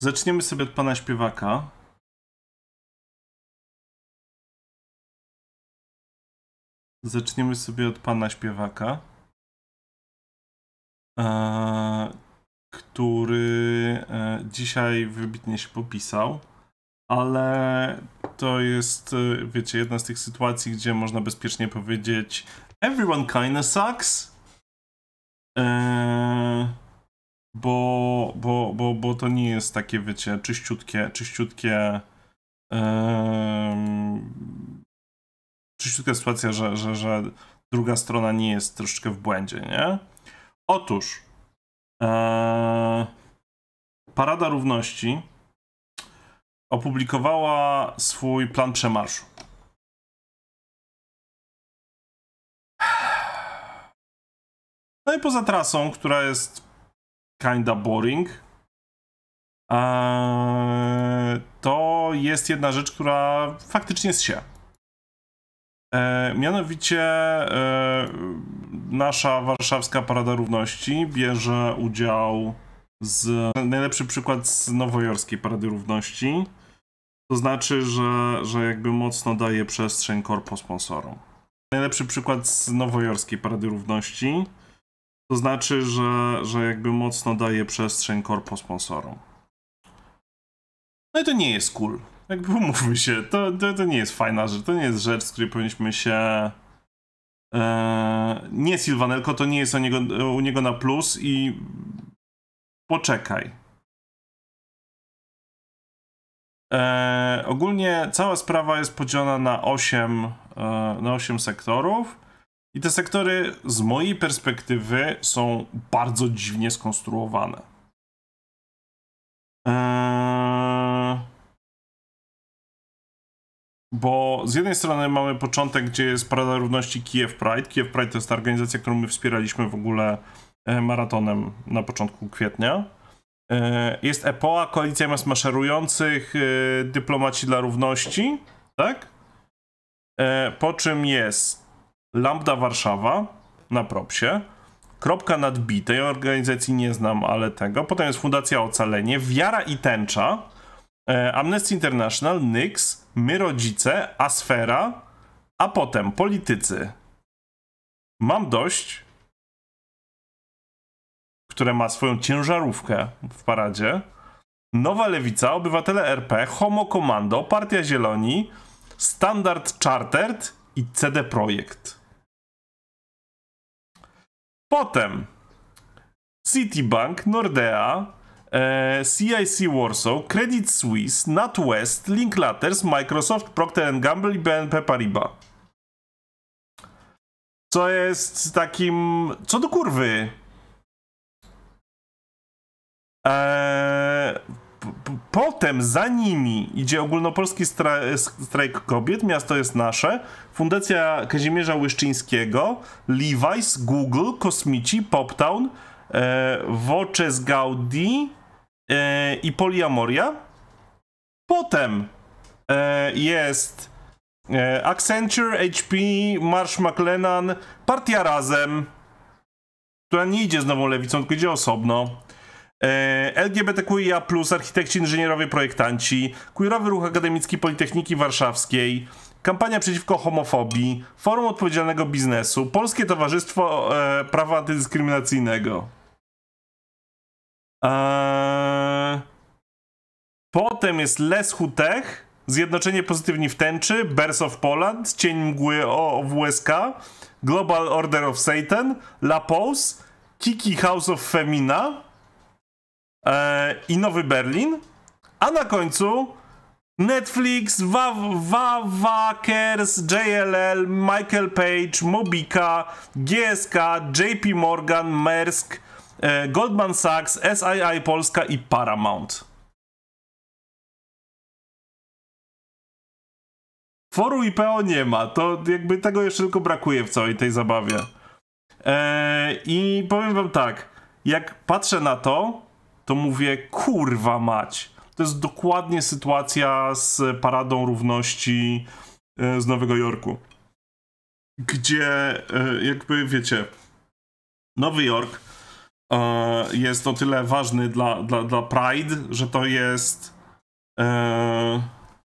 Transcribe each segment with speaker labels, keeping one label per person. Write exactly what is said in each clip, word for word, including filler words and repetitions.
Speaker 1: Zaczniemy sobie od pana śpiewaka. Zaczniemy sobie od pana śpiewaka, e, który e, dzisiaj wybitnie się popisał, ale to jest, e, wiecie, jedna z tych sytuacji, gdzie można bezpiecznie powiedzieć everyone kinda sucks, e, bo, bo, bo, bo to nie jest takie, wiecie, czyściutkie, czyściutkie e, czyściutka sytuacja, że, że, że druga strona nie jest troszeczkę w błędzie, nie? Otóż ee, Parada Równości opublikowała swój plan przemarszu. No i poza trasą, która jest kinda boring, ee, to jest jedna rzecz, która faktycznie jest się. E, mianowicie e, nasza warszawska Parada Równości bierze udział z... Najlepszy przykład z nowojorskiej Parady Równości. To znaczy, że, że jakby mocno daje przestrzeń korpo sponsorom. Najlepszy przykład z nowojorskiej Parady Równości. To znaczy, że, że jakby mocno daje przestrzeń korpo sponsorom. No i to nie jest cool. Jakby umówmy się, to, to, to nie jest fajna rzecz, to nie jest rzecz, z której powinniśmy się... E, nie Sylwanelko, to nie jest o niego, u niego na plus i... Poczekaj. E, ogólnie cała sprawa jest podzielona na osiem, e, na osiem sektorów i te sektory z mojej perspektywy są bardzo dziwnie skonstruowane. Eee... Bo z jednej strony mamy początek, gdzie jest Parada Równości Kiev Pride. Kiev Pride to jest ta organizacja, którą my wspieraliśmy w ogóle maratonem na początku kwietnia. Jest E P O A, Koalicja Miast Maszerujących, Dyplomaci dla Równości, tak? Po czym jest Lambda Warszawa na propsie, Kropka nad B, tej organizacji nie znam, ale tego. Potem jest Fundacja Ocalenie, Wiara i Tęcza, Amnesty International, N Y X, My Rodzice, Asfera, a potem politycy. Mam dość, które ma swoją ciężarówkę w paradzie, Nowa Lewica, Obywatele R P, Homo Komando, Partia Zieloni, Standard Chartered i C D Projekt. Potem Citibank, Nordea, C I C Warsaw, Credit Suisse, NatWest, Linklatters, Microsoft, Procter and Gamble i B N P Paribas. Co jest takim... Co do kurwy? Eee, potem za nimi idzie Ogólnopolski stra Strajk Kobiet, Miasto jest Nasze, Fundacja Kazimierza Łyszczyńskiego, Levi's, Google, Kosmici, Poptown, e, Voces Gaudi e, i Poliamoria. Potem e, jest e, Accenture, H P, Marsh McLennan, Partia Razem, która nie idzie z Nową Lewicą, tylko idzie osobno. L G B T Q I A plus, architekci, inżynierowie, projektanci, queerowy ruch akademicki Politechniki Warszawskiej, kampania przeciwko homofobii, Forum Odpowiedzialnego Biznesu, Polskie Towarzystwo e, Prawa Antydyskryminacyjnego. Eee... Potem jest Les Hutech, Zjednoczenie Pozytywni w Tęczy, Birds of Poland, Cień Mgły o W S K, Global Order of Satan, La Pose, Kiki House of Femina i Nowy Berlin, a na końcu Netflix, Wawakers, J L L, Michael Page, Mobika, G S K, J P Morgan, Maersk, Goldman Sachs, S I I Polska i Paramount. Forum I P O nie ma, to jakby tego jeszcze tylko brakuje w całej tej zabawie. Eee, I powiem wam tak, jak patrzę na to, to mówię, kurwa mać. To jest dokładnie sytuacja z Paradą Równości z Nowego Jorku. Gdzie jakby, wiecie, Nowy Jork e, jest o tyle ważny dla, dla, dla Pride, że to jest... E,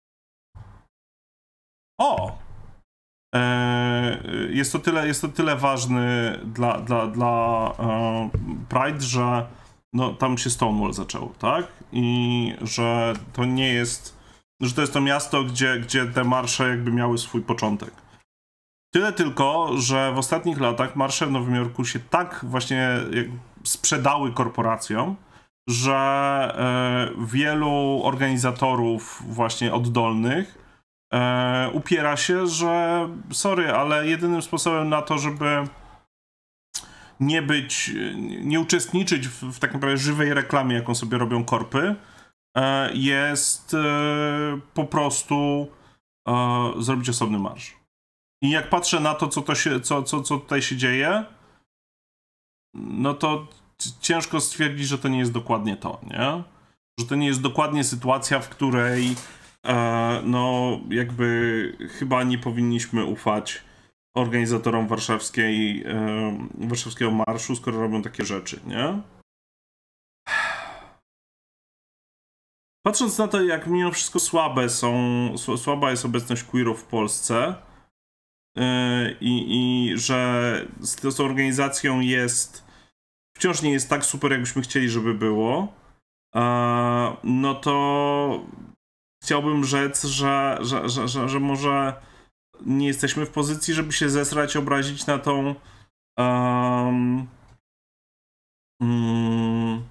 Speaker 1: o! E, jest, to tyle, jest to tyle ważny dla, dla, dla e, Pride, że no, tam się Stonewall zaczęło, tak? I że to nie jest... że to jest to miasto, gdzie, gdzie te marsze jakby miały swój początek. Tyle tylko, że w ostatnich latach marsze w Nowym Jorku się tak właśnie sprzedały korporacjom, że e, wielu organizatorów właśnie oddolnych e, upiera się, że sorry, ale jedynym sposobem na to, żeby nie być, nie uczestniczyć w, w tak naprawdę żywej reklamie, jaką sobie robią korpy, e, jest e, po prostu e, zrobić osobny marsz. I jak patrzę na to, co, to się, co, co, co tutaj się dzieje, no to ciężko stwierdzić, że to nie jest dokładnie to, nie? Że to nie jest dokładnie sytuacja, w której e, no jakby chyba nie powinniśmy ufać organizatorom warszawskiej, e, warszawskiego marszu, skoro robią takie rzeczy, nie? Patrząc na to, jak mimo wszystko słabe są, słaba jest obecność queerów w Polsce, I, i że z tą organizacją jest wciąż nie jest tak super, jakbyśmy chcieli, żeby było, no to chciałbym rzec, że, że, że, że, że może nie jesteśmy w pozycji, żeby się zesrać, obrazić na tą um, um,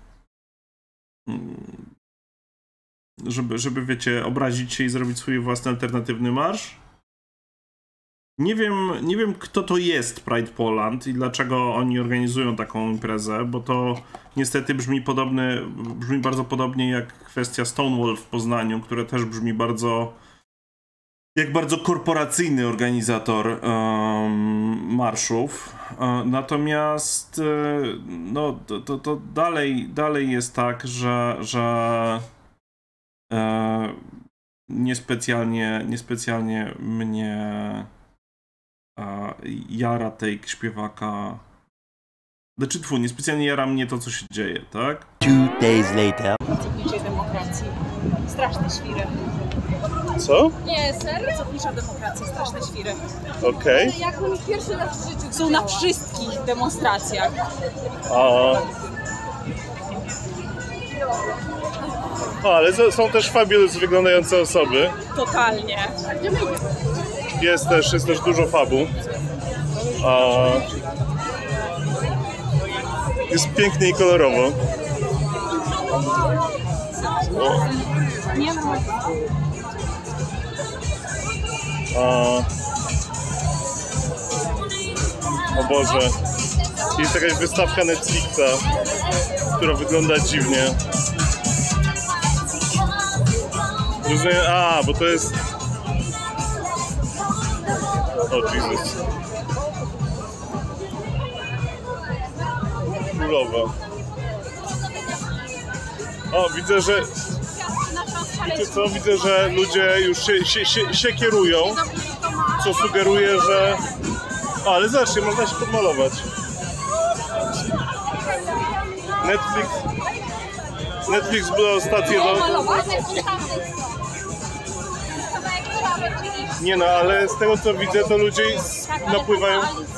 Speaker 1: żeby, żeby wiecie, obrazić się i zrobić swój własny alternatywny marsz. Nie wiem, nie wiem, kto to jest Pride Poland i dlaczego oni organizują taką imprezę, bo to niestety brzmi podobny, brzmi bardzo podobnie jak kwestia Stonewall w Poznaniu, które też brzmi bardzo jak bardzo korporacyjny organizator um, marszów. Um, natomiast no, to, to, to dalej, dalej jest tak, że, że um, niespecjalnie, niespecjalnie mnie a jara tej śpiewaka. Znaczy, tfu, niespecjalnie jara mnie to, co się dzieje, tak?
Speaker 2: Two days later.
Speaker 3: Cofnijcie demokracji. Straszne świry.
Speaker 4: Co?
Speaker 3: Nie, serio? Cofnijcie demokracji. Straszne świry.
Speaker 4: Okej.
Speaker 3: Okay. Jak oni pierwszy raz w życiu są na wszystkich demonstracjach.
Speaker 4: A... A, ale są też fabulous wyglądające osoby.
Speaker 3: Totalnie.
Speaker 4: Jest też, jest też dużo fabu. A... Jest pięknie i kolorowo. O.
Speaker 3: Nie ma.
Speaker 4: A... O Boże. Jest jakaś wystawka Netflixa, która wygląda dziwnie. Rozumiem, a, bo to jest... O Jezus. Królowa. O, widzę, że... Wiecie co? Widzę, że ludzie już się, się, się, się kierują, co sugeruje, że... O, ale zobaczcie, można się podmalować. Netflix... Netflix była stację do... Nie no, ale z tego co widzę, to ludzie napływają...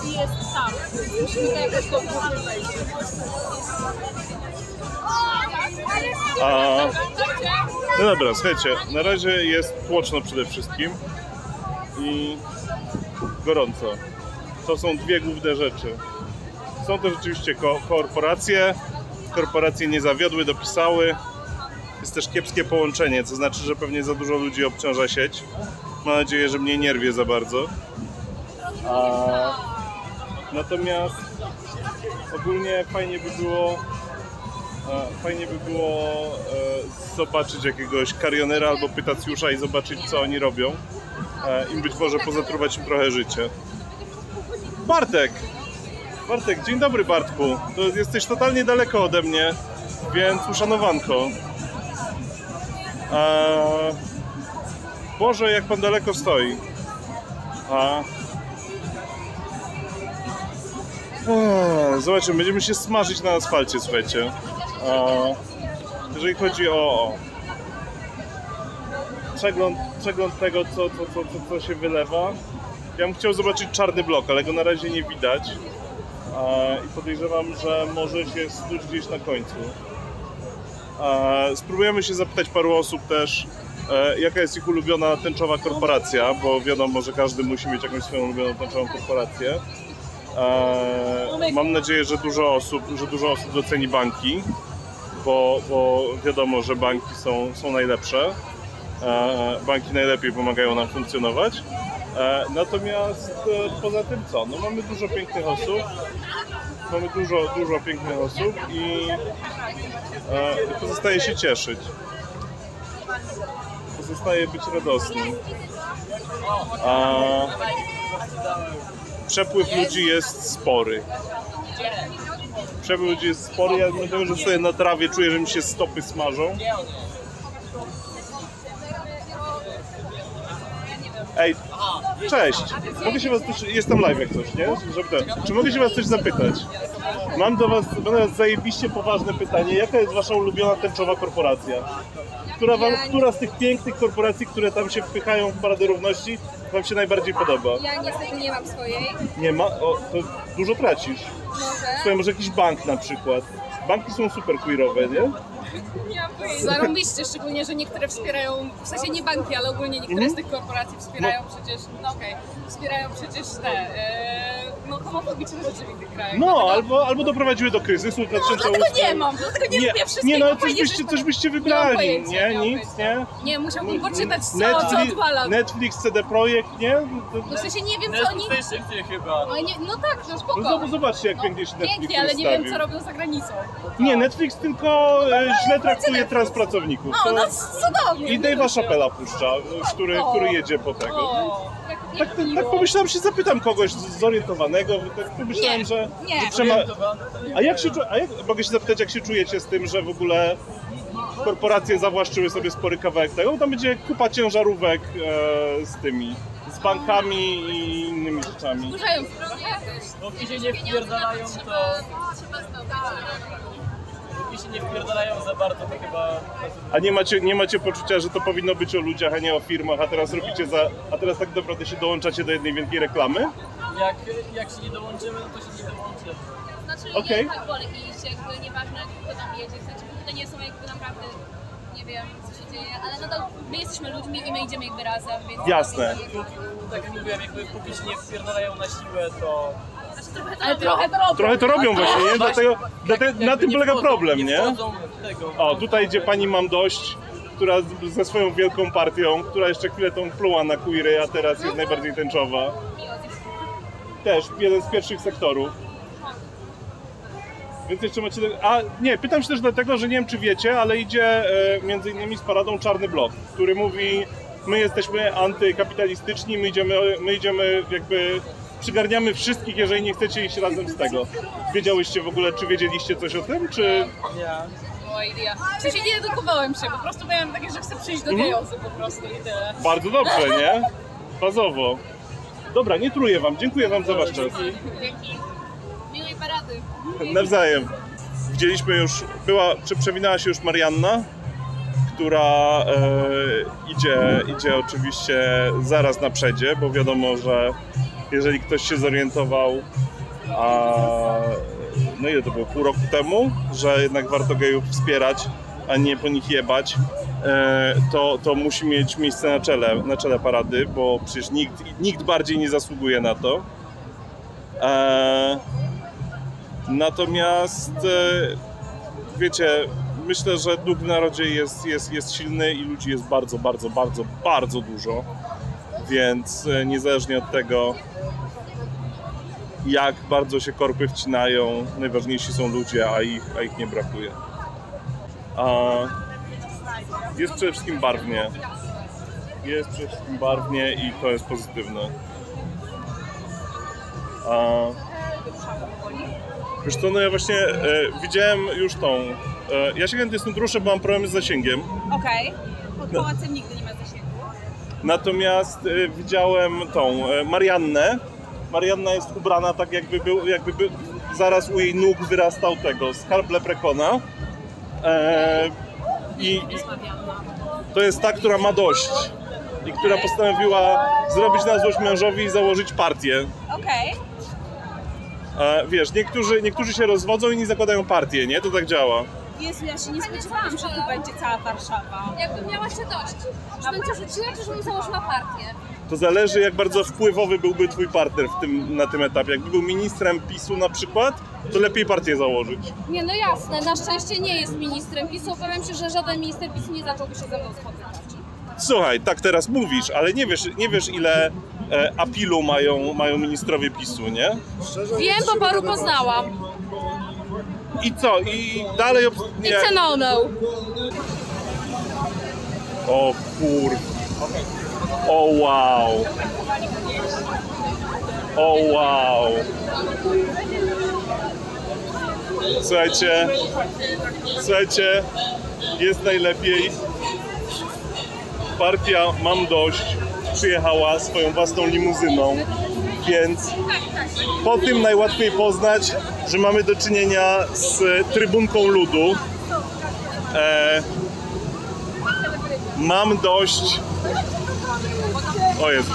Speaker 4: A... No dobra, słuchajcie, na razie jest tłoczno przede wszystkim i gorąco. To są dwie główne rzeczy. Są to rzeczywiście ko korporacje. Korporacje nie zawiodły, dopisały. Jest też kiepskie połączenie, co znaczy, że pewnie za dużo ludzi obciąża sieć. Mam nadzieję, że mnie nie rwie za bardzo. A... Natomiast ogólnie fajnie by było fajnie by było e, zobaczyć jakiegoś karionera albo pytacjusza i zobaczyć, co oni robią. E, I być może pozatruwać im trochę życie. Bartek! Bartek, dzień dobry Bartku. To jesteś totalnie daleko ode mnie, więc uszanowanko. E, Boże, jak pan daleko stoi. A... Eee, Zobaczymy, będziemy się smażyć na asfalcie, słuchajcie. Eee, jeżeli chodzi o, o przegląd, przegląd tego, co, co, co, co, co się wylewa, ja bym chciał zobaczyć czarny blok, ale go na razie nie widać. Eee, I podejrzewam, że może się snuć gdzieś na końcu. Eee, spróbujemy się zapytać paru osób też, e, jaka jest ich ulubiona tęczowa korporacja, bo wiadomo, że każdy musi mieć jakąś swoją ulubioną tęczową korporację. Eee, mam nadzieję, że dużo osób, że dużo osób doceni banki, bo, bo wiadomo, że banki są, są najlepsze. Eee, banki najlepiej pomagają nam funkcjonować. Eee, natomiast e, poza tym co? No mamy dużo pięknych osób. Mamy dużo, dużo pięknych osób i e, pozostaje się cieszyć. Pozostaje być radosnym. A przepływ ludzi jest spory. Przepływ ludzi jest spory. Ja dlatego, że stoję na trawie, czuję, że mi się stopy smażą. Ej, cześć! Mogę się was coś... Jestem live jak coś, nie? Żeby ten... Czy mogę się was coś zapytać? Mam do was, do was zajebiście poważne pytanie. Jaka jest wasza ulubiona tęczowa korporacja? Która, wam, która z tych pięknych korporacji, które tam się wpychają w Paradę Równości, wam się najbardziej podoba?
Speaker 2: Ja niestety nie mam swojej.
Speaker 4: Nie ma? O, to dużo tracisz.
Speaker 2: Może.
Speaker 4: Słuchaj, może jakiś bank na przykład. Banki są super queerowe, nie?
Speaker 2: Zarąbiście, szczególnie, że niektóre wspierają, w sensie nie banki, ale ogólnie niektóre z tych korporacji wspierają przecież, no okej, okay, wspierają przecież te, e, no homofobiczne rzeczy w innych krajach.
Speaker 4: No,
Speaker 2: dlatego,
Speaker 4: albo, albo doprowadziły do kryzysu w dwa tysiące ósmym.
Speaker 2: No, dlatego nie mam, dlatego nie,
Speaker 4: nie
Speaker 2: lubię wszystkiego.
Speaker 4: Nie, no ale coś
Speaker 2: fajnie,
Speaker 4: byście,
Speaker 2: że-
Speaker 4: coś byście
Speaker 2: Nie mam
Speaker 4: wybrali,
Speaker 2: pojęcia,
Speaker 4: nie?
Speaker 2: nie mam
Speaker 4: Nic,
Speaker 2: pojęcia.
Speaker 4: nie?
Speaker 2: Nie, musiałbym poczytać co, co
Speaker 4: Netflix,
Speaker 2: odwalam.
Speaker 4: Netflix, C D Projekt, nie?
Speaker 2: No w sensie nie wiem co oni...
Speaker 5: chyba.
Speaker 2: No, nie, no tak, no spoko.
Speaker 4: No zobaczcie, jak
Speaker 2: No,
Speaker 4: pięknie się Netflix
Speaker 2: pięknie, ale nie wiem
Speaker 4: rozstawił.
Speaker 2: co robią za granicą.
Speaker 4: Nie, Netflix tylko e, źle traktuje
Speaker 2: Netflix.
Speaker 4: transpracowników.
Speaker 2: O,
Speaker 4: To-
Speaker 2: no cudownie.
Speaker 4: I Dave'a Chappella puszcza, który,
Speaker 2: O.
Speaker 4: który jedzie po tego.
Speaker 2: O, jak,
Speaker 4: Tak,
Speaker 2: jak
Speaker 4: tak, tak
Speaker 2: miło.
Speaker 4: pomyślałem, się zapytam kogoś zorientowanego, tak pomyślałem,
Speaker 2: Nie,
Speaker 4: że,
Speaker 2: nie.
Speaker 4: że trzeba... A jak się czu... A jak... mogę się zapytać, jak się czujecie z tym, że w ogóle korporacje zawłaszczyły sobie spory kawałek tego? Bo tam będzie kupa ciężarówek e, z tymi, z bankami i innymi rzeczami.
Speaker 2: Burzają zdrowie.
Speaker 5: Póki się nie wpierdalają, to... Póki się nie wpierdalają za bardzo, to chyba...
Speaker 4: A nie macie, nie macie poczucia, że to powinno być o ludziach, a nie o firmach, a teraz robicie za... A teraz tak naprawdę się dołączacie do jednej wielkiej reklamy?
Speaker 5: Jak, jak się nie dołączymy, no to się nie dołączymy.
Speaker 2: Znaczy,
Speaker 4: Okej.
Speaker 2: ja tak wolę iść, jakby nieważne kto tam jedzie, w sensie, bo to nie są jakby naprawdę, nie wiem co się dzieje, ale nadal my jesteśmy ludźmi i my idziemy jakby razem, więc...
Speaker 4: Jasne.
Speaker 5: Tak jak mówiłem, jakby póki się nie wpierdalają na siłę, to...
Speaker 2: Znaczy, trochę to ale trochę to robią.
Speaker 4: Trochę to robią właśnie, nie? Dlatego, dlatego na tym
Speaker 5: nie
Speaker 4: polega
Speaker 5: wchodzą-
Speaker 4: problem, nie?
Speaker 5: wchodzą w tego.
Speaker 4: O, tutaj idzie pani Mam Dość, która z- ze swoją wielką partią, która jeszcze chwilę tą pluła na queery, a teraz jest najbardziej tęczowa. Też jeden z pierwszych sektorów. Więc jeszcze macie... A nie, pytam się też dlatego, że nie wiem czy wiecie, ale idzie e, między innymi z paradą Czarny Blok, który mówi: my jesteśmy antykapitalistyczni, my idziemy, my idziemy jakby... Przygarniamy wszystkich, jeżeli nie chcecie iść razem z tego. Wiedziałyście w ogóle, czy wiedzieliście coś o tym, czy...
Speaker 5: Nie.
Speaker 2: No idea. W sensie nie edukowałem się, po prostu miałem takie, że chcę przyjść do
Speaker 4: Mhm.
Speaker 2: tej osoby po prostu i tyle.
Speaker 4: Bardzo dobrze, nie? Bazowo. Dobra, nie truję wam, dziękuję wam za wasz czas.
Speaker 2: Dzięki. Miłej parady.
Speaker 4: Nawzajem. Widzieliśmy już, była, czy przewinęła się już Marianna, która e, idzie, idzie oczywiście zaraz na przedzie, bo wiadomo, że jeżeli ktoś się zorientował, a no ile to było, pół roku temu, że jednak warto gejów wspierać, a nie po nich jebać, e, to, to musi mieć miejsce na czele, na czele parady, bo przecież nikt, nikt bardziej nie zasługuje na to. E, natomiast e, wiecie, myślę, że duch w narodzie jest, jest, jest silny i ludzi jest bardzo, bardzo, bardzo, bardzo dużo, więc e, niezależnie od tego, jak bardzo się korpy wcinają, najważniejsi są ludzie, a ich, a ich nie brakuje. A jest przede wszystkim barwnie. Jest przede wszystkim barwnie i to jest pozytywne. A wiesz co, no ja właśnie e, widziałem już tą... E, ja się chętnie stąd ruszę, bo mam problemy z zasięgiem.
Speaker 3: Okej. Pod pałacem nigdy nie ma zasięgu.
Speaker 4: Natomiast e, widziałem tą e, Mariannę. Marianna jest ubrana tak jakby był, jakby był, zaraz u jej nóg wyrastał tego skarb Leprekona. E, i, I to jest ta, która ma dość i która postanowiła zrobić na złość mężowi i założyć partię.
Speaker 3: Okej.
Speaker 4: E, wiesz, niektórzy, niektórzy się rozwodzą i nie zakładają partię, nie? To tak działa.
Speaker 3: Jezu, ja się nie spodziewałam, że tu będzie cała Warszawa.
Speaker 2: Jakbym miała się dość. Czy bym to rzuciła, czy żebym założyła partię?
Speaker 4: To zależy, jak bardzo wpływowy byłby twój partner w tym, na tym etapie. Jakby był ministrem PiSu na przykład, to lepiej partię założyć.
Speaker 2: Nie, no jasne, na szczęście nie jest ministrem PiSu. Obawiam się, że żaden minister PiSu nie zacząłby się ze mną spotykać.
Speaker 4: Słuchaj, tak teraz mówisz, ale nie wiesz, nie wiesz ile e, apilu mają, mają ministrowie PiSu, nie?
Speaker 2: Wiem, bo paru poznałam.
Speaker 4: I co? I dalej... obs- nie.
Speaker 2: It's a no-no.
Speaker 4: O kur... O wow! O wow! Słuchajcie, słuchajcie, jest najlepiej. Partia Mam Dość przyjechała swoją własną limuzyną, więc po tym najłatwiej poznać, że mamy do czynienia z trybunką ludu. E, mam dość... O Jezu.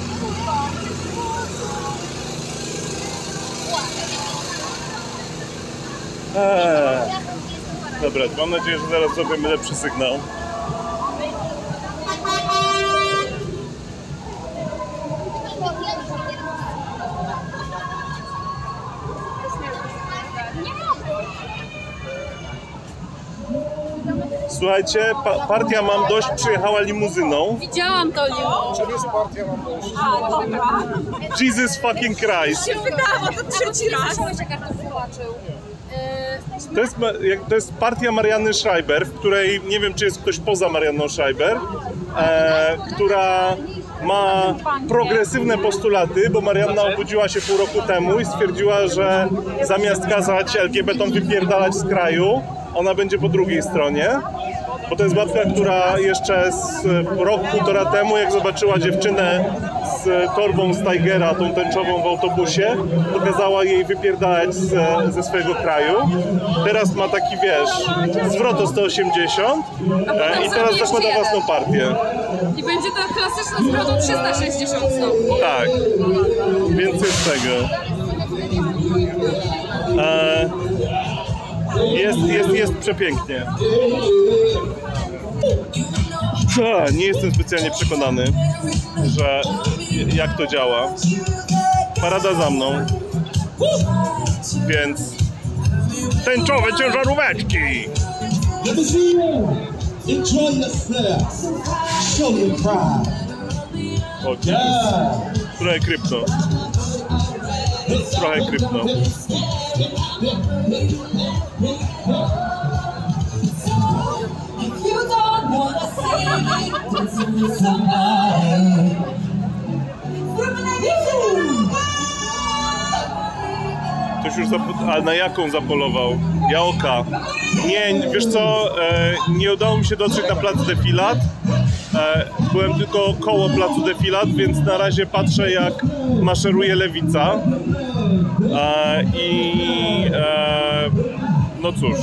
Speaker 4: Eee. Dobra, mam nadzieję, że zaraz zrobimy lepszy sygnał. Słuchajcie, pa partia Mam Dość przyjechała limuzyną.
Speaker 2: Widziałam to limo.
Speaker 6: Czym jest partia Mam Dość?
Speaker 3: A, dobra.
Speaker 4: Jesus fucking Christ.
Speaker 3: Się pytałam, to trzeci raz.
Speaker 2: Słyszałeś, jak Artur tłumaczył. Yy,
Speaker 4: To jest, ma- jak- to jest partia Marianny Schreiber, w której nie wiem, czy jest ktoś poza Marianną Schreiber, e, która ma progresywne postulaty, bo Marianna obudziła się pół roku temu i stwierdziła, że zamiast kazać L G B T-om wypierdalać z kraju, ona będzie po drugiej stronie. Bo to jest babka, która jeszcze z rok, półtora temu, jak zobaczyła dziewczynę z torbą z Tigera, tą tęczową w autobusie, to kazała jej wypierdalać z, ze swojego kraju. Teraz ma taki, wiesz, zwrot o sto osiemdziesiąt e, i teraz zakłada własną partię.
Speaker 2: I będzie to klasyczna zwrot o trzysta sześćdziesiąt stopni.
Speaker 4: Tak, więc jest tego. E, jest, jest, jest przepięknie. Ha, nie jestem specjalnie przekonany, że jak to działa. Parada za mną, więc tęczowe ciężaróweczki.
Speaker 7: Let me see you. Enjoy yourselves. Show your pride.
Speaker 4: O,
Speaker 7: Yeah.
Speaker 4: trochę krypto. Trochę krypto.
Speaker 7: You don't wanna say to somebody.
Speaker 4: Ktoś już zapo- a na jaką zapolował? Jaoka. Nie, wiesz co, e, nie udało mi się dotrzeć na plac Defilat. E, byłem tylko koło placu Defilat, więc na razie patrzę, jak maszeruje lewica. E, I e, no cóż,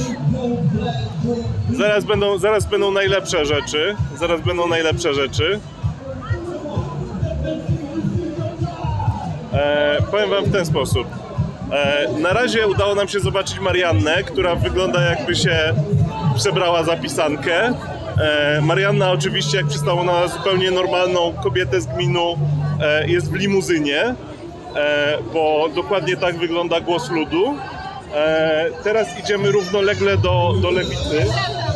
Speaker 4: zaraz będą, zaraz będą najlepsze rzeczy. Zaraz będą najlepsze rzeczy. E, powiem wam w ten sposób. E, na razie udało nam się zobaczyć Mariannę, która wygląda, jakby się przebrała za pisankę. E, Marianna oczywiście, jak przystało na zupełnie normalną kobietę z gminu, e, jest w limuzynie, e, bo dokładnie tak wygląda głos ludu. E, teraz idziemy równolegle do, do lewicy,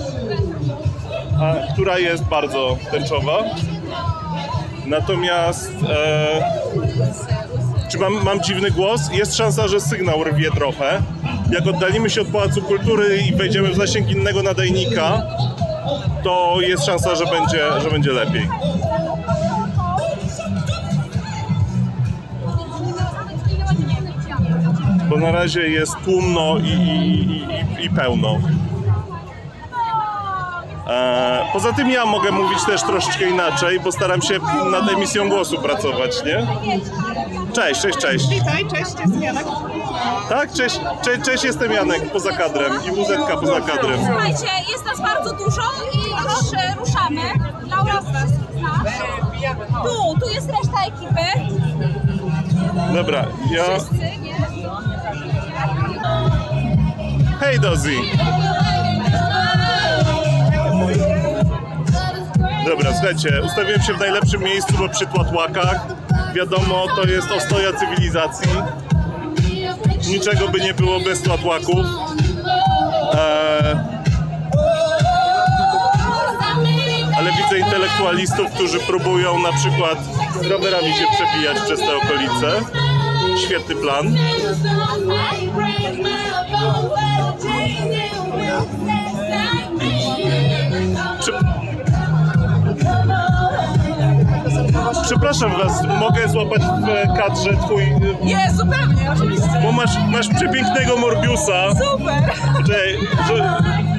Speaker 4: a, która jest bardzo tęczowa. Natomiast e, czy mam, mam dziwny głos? Jest szansa, że sygnał rwie trochę. Jak oddalimy się od Pałacu Kultury i wejdziemy w zasięg innego nadajnika, to jest szansa, że będzie, że będzie lepiej. Bo na razie jest tłumno i, i, i, i pełno. E, poza tym ja mogę mówić też troszeczkę inaczej, bo staram się nad emisją głosu pracować, nie? Cześć, cześć, cześć.
Speaker 3: Witaj, cześć, jest Janek.
Speaker 4: Tak? Cześć, cześć, cześć, jestem Janek poza kadrem i W Z K poza kadrem.
Speaker 3: Słuchajcie, jest nas bardzo dużo i już e, ruszamy. Laura, znasz? Tu, tu jest reszta ekipy.
Speaker 4: Dobra, ja...
Speaker 3: Wszyscy, nie?
Speaker 4: Hej Dozy! Dobra, słuchajcie, ustawiłem się w najlepszym miejscu, bo przy Tłatłakach. Wiadomo, to jest ostoja cywilizacji. Niczego by nie było bez Tłatłaków. Eee... Ale widzę intelektualistów, którzy próbują na przykład rowerami się przebijać przez te okolice. Świetny plan. Prze... Przepraszam was, mogę złapać w kadrze twój...
Speaker 3: Jest, zupełnie, oczywiście.
Speaker 4: Bo masz, masz przepięknego Morbiusa.
Speaker 3: Super.
Speaker 4: Czekaj, że...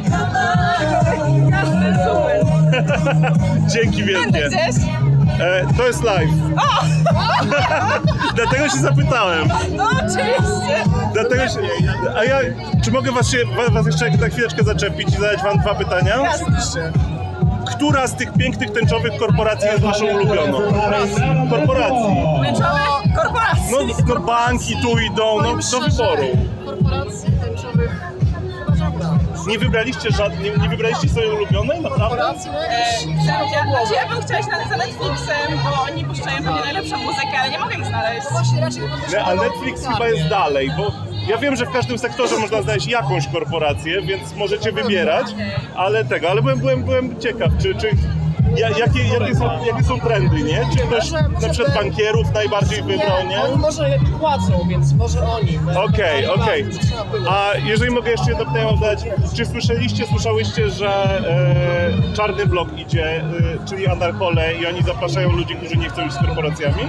Speaker 3: Super.
Speaker 4: Dzięki wielkie.
Speaker 3: Gdzieś?
Speaker 4: E, to jest live. Dlatego się zapytałem.
Speaker 3: No oczywiście.
Speaker 4: Dlatego się... A ja... Czy mogę was, się, was jeszcze na chwileczkę zaczepić i zadać wam dwa pytania?
Speaker 3: Jasne.
Speaker 4: Która z tych pięknych tęczowych korporacji jest waszą ulubioną? Korporacji.
Speaker 3: Tęczowe korporacje.
Speaker 4: No, no banki tu idą, no do wyboru.
Speaker 5: Korporacji tęczowych.
Speaker 4: Nie wybraliście żadnej, nie, nie wybraliście swojej ulubionej? Naprawdę?
Speaker 5: Korporacji, no jakieś...
Speaker 3: Znaczy, ja bym chciała iść na, za Netflixem, bo oni puszczają pewnie najlepszą muzykę, ale nie mogę ich znaleźć.
Speaker 5: Właśnie raczej...
Speaker 4: Nie, a Netflix chyba jest dalej, bo ja wiem, że w każdym sektorze można znaleźć jakąś korporację, więc możecie wybierać, ale tego, ale byłem, byłem, byłem ciekaw, czy, czy ja, jakie, jakie, są, jakie są trendy, nie? Czy ktoś na przykład bankierów najbardziej wybrał, nie?
Speaker 5: Oni może lepiej płacą, więc może oni.
Speaker 4: Okej, okay, okej. Okay. A jeżeli mogę jeszcze jedno pytanie wam zadać, czy słyszeliście, słyszałyście, że e, Czarny Blok idzie, e, czyli Anarchole i oni zapraszają ludzi, którzy nie chcą iść z korporacjami?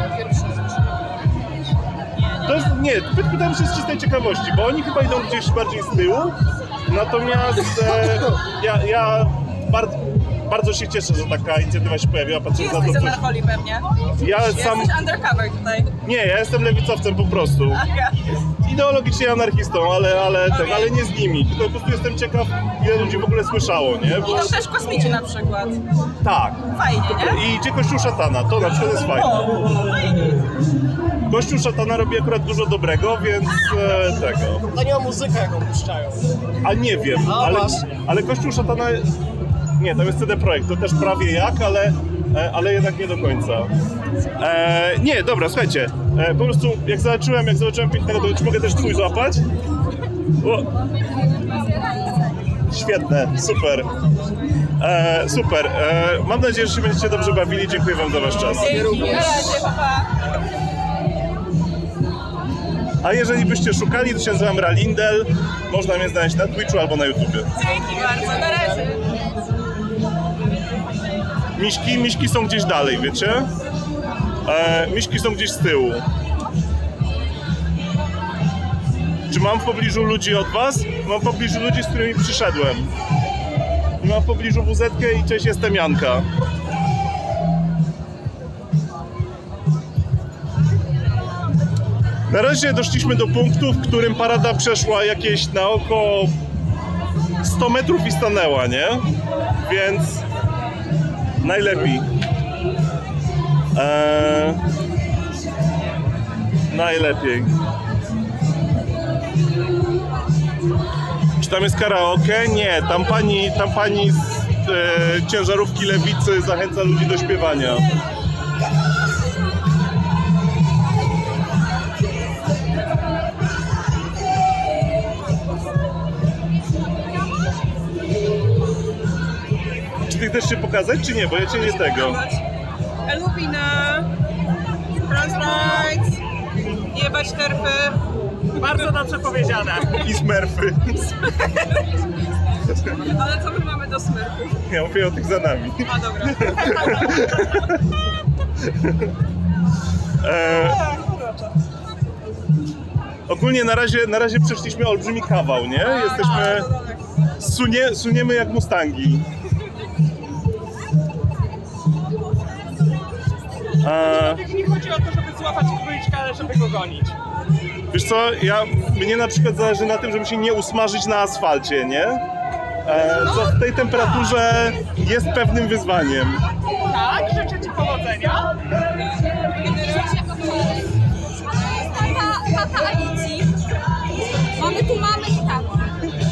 Speaker 4: To jest, nie, pytam się z czystej ciekawości, bo oni chyba idą gdzieś bardziej z tyłu, natomiast e, ja, ja bardzo, bardzo się cieszę, że taka inicjatywa się pojawiła, patrząc na to,
Speaker 3: Jesteś
Speaker 4: co...
Speaker 3: z Anarcholi pewnie.
Speaker 4: Ja sam...
Speaker 3: Jesteś undercover tutaj.
Speaker 4: Nie, ja jestem lewicowcem po prostu.
Speaker 3: Aha.
Speaker 4: Ideologicznie anarchistą, ale, ale, okay. tak, ale nie z nimi. Tylko po prostu jestem ciekaw, ile ludzi w ogóle słyszało, nie? Bo...
Speaker 3: I to też kosmici na przykład.
Speaker 4: Tak.
Speaker 3: Fajnie, nie?
Speaker 4: I idzie Kościół Szatana, to na przykład jest fajne.
Speaker 3: Fajnie.
Speaker 4: Kościół Szatana robi akurat dużo dobrego, więc e, tego.
Speaker 5: To nie o muzykę, jaką puszczają.
Speaker 4: A nie wiem,
Speaker 5: A,
Speaker 4: ale,
Speaker 5: właśnie.
Speaker 4: ale Kościół Szatana... Nie, to jest C D Projekt, to też prawie jak, ale, e, ale jednak nie do końca. E, nie, dobra, słuchajcie, e, po prostu jak zobaczyłem, jak zobaczyłem pięknego, to czy mogę też twój złapać? O. Świetne, super. E, super, e, mam nadzieję, że się będziecie dobrze bawili, dziękuję wam za wasz czas.
Speaker 3: Dzięki, na razie, pa, pa.
Speaker 4: A jeżeli byście szukali, to się nazywam Ralindel, można mnie znaleźć na Twitchu albo na YouTubie.
Speaker 3: Dzięki bardzo, na razie.
Speaker 4: Miśki, miśki są gdzieś dalej, wiecie? E, miśki są gdzieś z tyłu. Czy mam w pobliżu ludzi od was? Mam w pobliżu ludzi, z którymi przyszedłem. I mam w pobliżu W Z K i cześć, jestem Janka. Na razie doszliśmy do punktu, w którym parada przeszła jakieś na oko sto metrów i stanęła, nie? Więc najlepiej. Eee, najlepiej. Czy tam jest karaoke? Nie, tam pani, tam pani z e, ciężarówki Lewicy zachęca ludzi do śpiewania. Czy ty chcesz się pokazać, czy nie? Bo ja cię nie tego.
Speaker 3: Elupina, Trans Rights, jebać terfy. Bardzo dobrze powiedziane.
Speaker 4: I smurfy.
Speaker 3: Ale co my mamy do smurfów?
Speaker 4: Ja mówię o tych za nami.
Speaker 3: A dobra.
Speaker 4: e, ogólnie na razie, na razie przeszliśmy olbrzymi kawał, nie? Jesteśmy... Sunie, suniemy jak mustangi.
Speaker 3: A... Nie chodzi o to, żeby złapać króliczka, ale żeby go gonić.
Speaker 4: Wiesz co, ja, mnie na przykład zależy na tym, żeby się nie usmażyć na asfalcie, nie? E, co w tej temperaturze jest pewnym wyzwaniem.
Speaker 6: Tak, życzę Ci powodzenia.
Speaker 3: Tata, tata Alicji. Mamy tu mamy i tatę.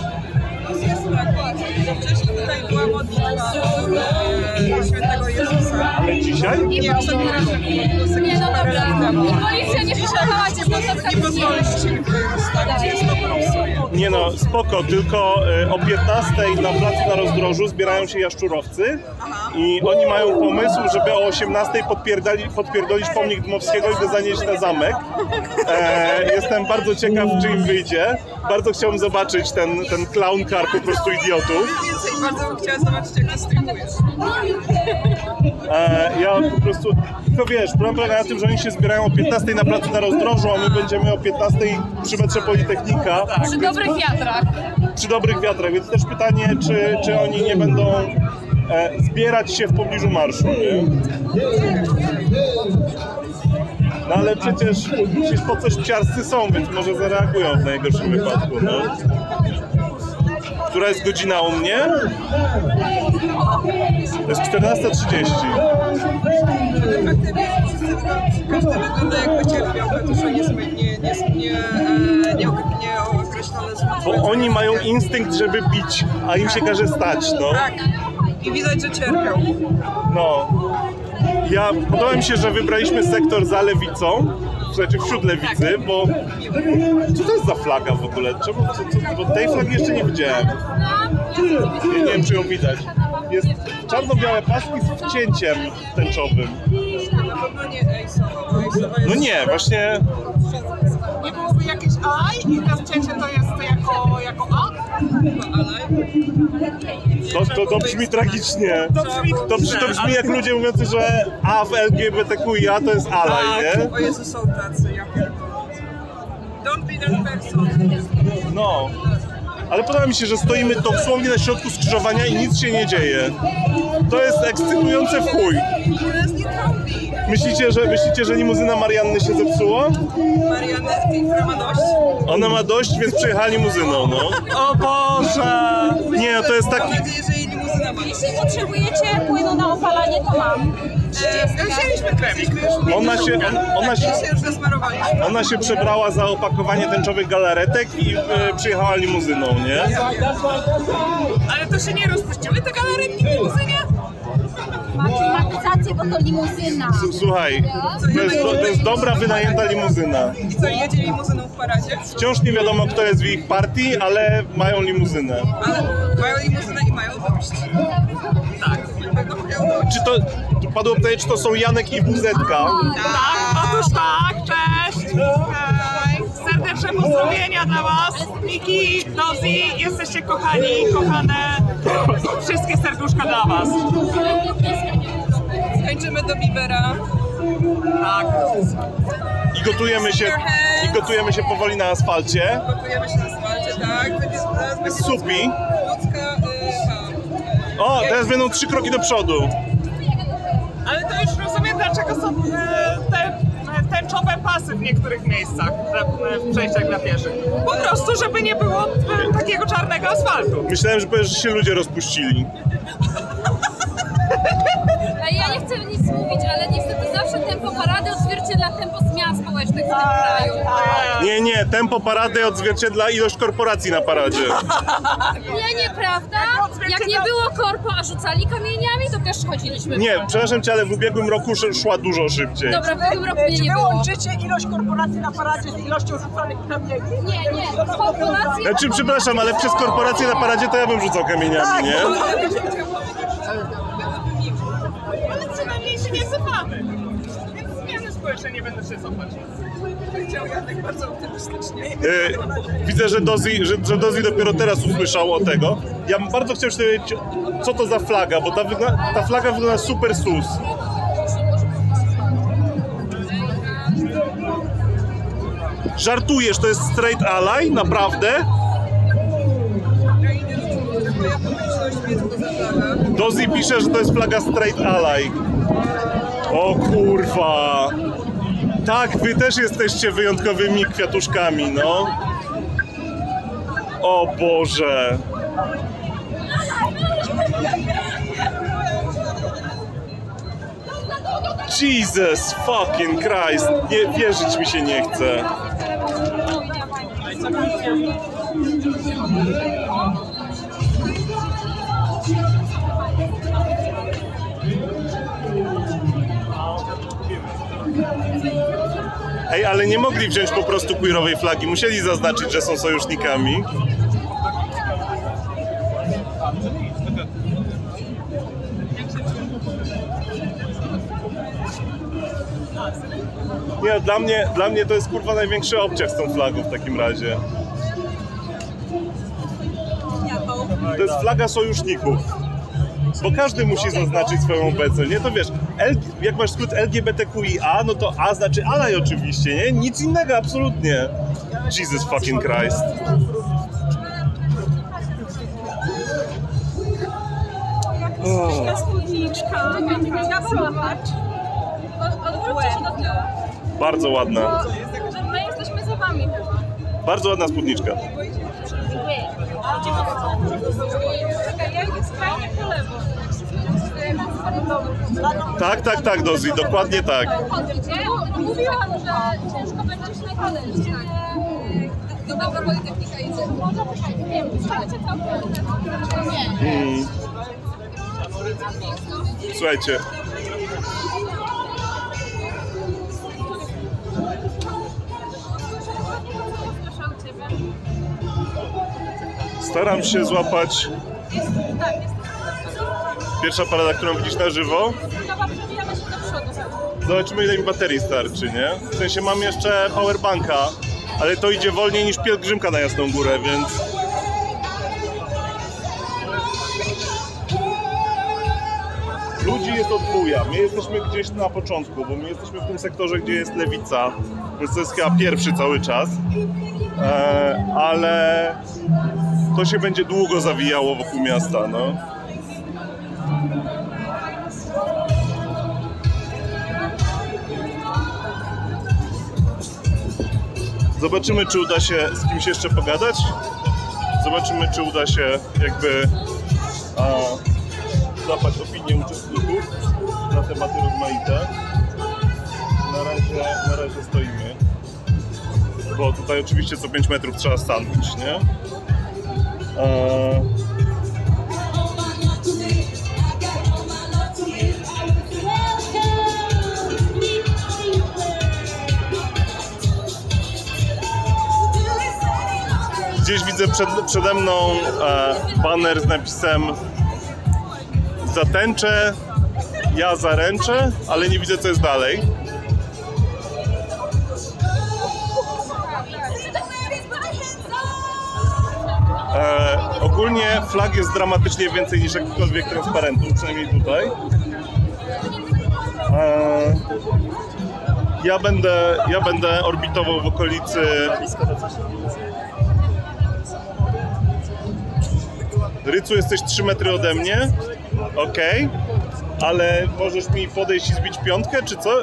Speaker 6: Wcześniej tutaj była modlitwa do Świętego Jezusa.
Speaker 4: Ale dzisiaj?
Speaker 6: Nie, ostatni raz
Speaker 3: Nie, no dobra. Policja nie próbowała cię spotkać.
Speaker 6: nie pozwolicie mi tutaj rozstawić, jest to popsuje.
Speaker 4: Nie no, spoko, tylko e, o piętnastej na placu na rozdrożu zbierają się jaszczurowcy i oni mają pomysł, żeby o osiemnastej podpierdali, podpierdolić pomnik Dmowskiego i go zanieść na zamek. E, jestem bardzo ciekaw, czy im wyjdzie. Bardzo chciałbym zobaczyć ten, ten clown car po prostu idiotów.
Speaker 6: Więcej, bardzo bym chciała zobaczyć, jak to streamujesz.
Speaker 4: E, ja po prostu, tylko wiesz, problem polega na tym, że oni się zbierają o piętnastej na placu na rozdrożu, a my będziemy o piętnastej przy metrze Politechnika.
Speaker 2: Przy dobrych wiatrach.
Speaker 4: Przy dobrych wiatrach, więc też pytanie, czy, czy oni nie będą e, zbierać się w pobliżu marszu, nie? No ale przecież, przecież po coś psiarscy są, więc może zareagują w najgorszym wypadku, no. Która jest godzina u mnie? To jest czternasta trzydzieści.
Speaker 6: Każdy wygląda jakby cierpiał, to nie, nie, nie, nie, nie, nie określone
Speaker 4: Bo oni mają instynkt, żeby bić, a im się każe stać, no.
Speaker 6: Tak. I widać, że cierpiał.
Speaker 4: No. Ja, podoba mi się, że wybraliśmy sektor za lewicą, znaczy wśród lewicy, bo co to jest za flaga w ogóle? Czemu, co, co, bo tej flagi jeszcze nie widziałem. Nie, nie wiem, czy ją widać. Jest czarno-białe paski z wcięciem tęczowym.
Speaker 6: Na pewno nie Ace'owa.
Speaker 4: No nie, właśnie...
Speaker 6: Nie byłoby jakieś A i to wcięcie to jest jako, jako A?
Speaker 4: To, to, to brzmi tragicznie. To brzmi, to, brzmi, to brzmi jak ludzie mówiący, że A w L G B T Q I A to jest alaj, nie?
Speaker 6: O Jezu, są tacy, ja pierdolę. Don't be that person.
Speaker 4: No. Ale podoba mi się, że stoimy dosłownie na środku skrzyżowania i nic się nie dzieje. To jest ekscytujące w chuj. Myślicie, że, myślicie, że limuzyna Marianny się zepsuła?
Speaker 6: Marianny, która ma dość?
Speaker 4: Ona ma dość, więc przyjechała limuzyną, no. O Boże! Nie, no to jest taki...
Speaker 6: Mam nadzieję, że jej limuzyna ma dość.
Speaker 3: Jeśli potrzebujecie płynu na opalanie, to mam.
Speaker 6: E, wzięliśmy kremik, wiesz?
Speaker 4: Ona się, on, ona się,
Speaker 6: się już zasmarowaliśmy.
Speaker 4: ona się przebrała za opakowanie tęczowych galaretek i e, przyjechała limuzyną, nie?
Speaker 6: Ale to się nie rozpuściły te galaretki w limuzynie?
Speaker 3: Ma klimatyzację, bo to limuzyna.
Speaker 4: Słuchaj, to jest, do, to jest dobra wynajęta limuzyna.
Speaker 6: I co, jedzie limuzyną w paradzie?
Speaker 4: Wciąż nie wiadomo, kto jest w ich partii, ale mają limuzynę.
Speaker 6: Ale mają limuzynę i mają dość. Tak, na pewno mają dość.
Speaker 4: Czy to, tu padło pytanie, czy to są Janek i W Z K?
Speaker 6: Tak, otóż tak, cześć! Hej. Serdeczne pozdrowienia dla was, Miki, Dozy, jesteście kochani, kochane, wszystkie serduszka dla was. Skończymy do Bibera. Tak.
Speaker 4: I gotujemy się, i gotujemy się powoli na asfalcie.
Speaker 6: Gotujemy się na asfalcie, tak. Będzie, teraz będzie
Speaker 4: Supi.
Speaker 6: ludzka, y,
Speaker 4: O, teraz będą trzy kroki do przodu.
Speaker 6: ale to już rozumiem, dlaczego są e, te tęczowe pasy w niektórych miejscach w przejściach dla pieszych. Po prostu, żeby nie było e, takiego czarnego asfaltu.
Speaker 4: Myślałem, że powiesz, że się ludzie rozpuścili.
Speaker 2: Ja nie chcę nic mówić, ale niestety zawsze tempo parady odzwierciedla tempo zmian społecznych w tym kraju.
Speaker 4: Nie, nie, tempo parady odzwierciedla ilość korporacji na paradzie.
Speaker 2: Nie, nieprawda. Jak nie było korpo, a rzucali kamieniami, to też chodziliśmy.
Speaker 4: Nie, przepraszam cię, ale w ubiegłym roku sz- szła dużo szybciej.
Speaker 2: Dobra, w tym roku mnie
Speaker 8: Czy
Speaker 2: nie
Speaker 8: wy
Speaker 2: było.
Speaker 8: łączycie ilość korporacji na paradzie z ilością rzucanych kamieni?
Speaker 2: Nie, nie, korporacje...
Speaker 4: Znaczy, przepraszam, ale przez korporacje na paradzie to ja bym rzucał kamieniami, nie?
Speaker 6: Ale przynajmniej się nie cofamy. Więc zmiany społeczne nie będę się cofać. Chciał Janek bardzo optymistycznie.
Speaker 4: Yy, widzę, że Dozy, że, że Dozy dopiero teraz usłyszał o tego. Ja bym bardzo chciał się dowiedzieć, co to za flaga, bo ta, wygna- ta flaga wygląda super sus. Żartujesz, to jest straight ally? Naprawdę? Dozy pisze, że to jest flaga straight ally. O kurwa. Tak, wy też jesteście wyjątkowymi kwiatuszkami, no. O Boże. Jesus fucking Christ. Nie, wierzyć mi się nie chce. Ej, ale nie mogli wziąć po prostu queerowej flagi, musieli zaznaczyć, że są sojusznikami. Nie, dla mnie, dla mnie to jest kurwa największy obciach z tą flagą w takim razie. To jest flaga sojuszników. Bo każdy musi zaznaczyć swoją obecność, nie? To wiesz, L, jak masz skrót L G B T Q I A, no to A znaczy Ally oczywiście, nie? Nic innego, absolutnie. Jesus fucking Christ.
Speaker 3: Jakaś spódniczka. Ja zobacz. Odwróćcie się do tyłu.
Speaker 4: Bardzo ładna.
Speaker 3: Że my jesteśmy za wami chyba.
Speaker 4: Bardzo ładna spódniczka.
Speaker 3: Czekaj, ja idę skrajnie po lewo.
Speaker 4: Tak, tak, tak, Dozy, dokładnie tak.
Speaker 3: Mówiłam, że ciężko będzie się nakładać. Dobra politechnika idzie. Może poczekaj, nie wiem, słuchajcie trochę. Nie.
Speaker 4: Mm. Słuchajcie. Staram się złapać. Pierwsza parada, którą widzisz na żywo. Zobaczymy, ile mi baterii starczy, nie? W sensie mam jeszcze powerbanka, ale to idzie wolniej niż pielgrzymka na Jasną Górę, więc... Ludzi jest od wuja. My jesteśmy gdzieś na początku, bo my jesteśmy w tym sektorze, gdzie jest lewica, więc to jest chyba pierwszy cały czas. E, ale to się będzie długo zawijało wokół miasta, no. Zobaczymy, czy uda się z kimś jeszcze pogadać. Zobaczymy, czy uda się jakby a, złapać opinię uczestników na tematy rozmaite. Na razie, na razie stoimy. Bo tutaj oczywiście co pięć metrów trzeba stanąć, nie? A... Gdzieś widzę przed, przede mną e, baner z napisem zatęczę, ja zaręczę, ale nie widzę, co jest dalej. E, ogólnie flag jest dramatycznie więcej niż jakikolwiek transparentów, przynajmniej tutaj. E, ja będę, ja będę orbitował w okolicy... Rycu, jesteś trzy metry ode mnie, okej, okay. Ale możesz mi podejść i zbić piątkę, czy co?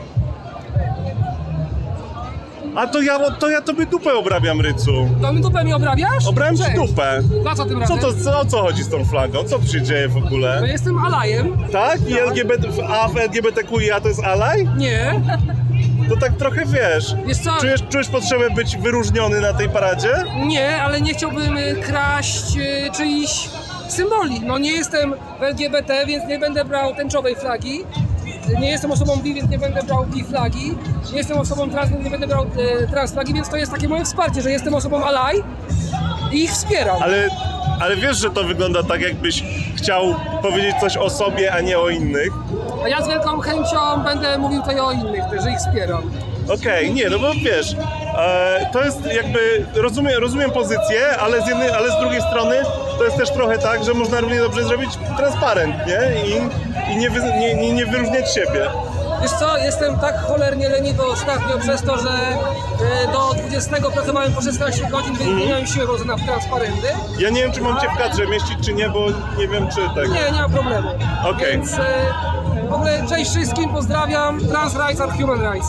Speaker 4: A to ja, to ja tobie dupę obrabiam, Rycu.
Speaker 9: To mi dupę mi obrabiasz?
Speaker 4: Obrałem ci dupę.
Speaker 9: Za co tym
Speaker 4: Co
Speaker 9: razem?
Speaker 4: to, co, o co chodzi z tą flagą? Co tu się dzieje w ogóle?
Speaker 9: No jestem alajem.
Speaker 4: Tak? I L G B T, a w L G B T Q I A to jest alaj?
Speaker 9: Nie.
Speaker 4: To tak trochę wiesz.
Speaker 9: Wiesz co?
Speaker 4: Czujesz, czujesz potrzebę być wyróżniony na tej paradzie?
Speaker 9: Nie, ale nie chciałbym y, kraść y, czyichś symboli. No nie jestem w L G B T, więc nie będę brał tęczowej flagi. Nie jestem osobą bi, więc nie będę brał bi flagi. Nie jestem osobą trans, więc nie będę brał y, trans flagi, więc to jest takie moje wsparcie, że jestem osobą alaj i ich wspieram.
Speaker 4: Ale, ale wiesz, że to wygląda tak, jakbyś chciał powiedzieć coś o sobie, a nie o innych.
Speaker 9: A ja z wielką chęcią będę mówił tutaj o innych, że ich wspieram.
Speaker 4: Okej, okay, nie, no bo wiesz, e, to jest jakby, rozumiem, rozumiem pozycję, ale z jednej, ale z drugiej strony to jest też trochę tak, że można równie dobrze zrobić transparent, nie? I, i nie, wy, nie, nie, nie wyróżniać siebie.
Speaker 9: Wiesz co, jestem tak cholernie leniwy ostatnio przez to, że y, do dwudziestego pracowałem po szesnaście godzin, więc mm. nie miałem siły na transparenty.
Speaker 4: Ja nie wiem, czy mam cię w kadrze mieścić, czy nie, bo nie wiem, czy tak.
Speaker 9: Nie, nie ma problemu.
Speaker 4: Okej.
Speaker 9: Więc y, w ogóle cześć wszystkim, pozdrawiam. Trans rights are human rights.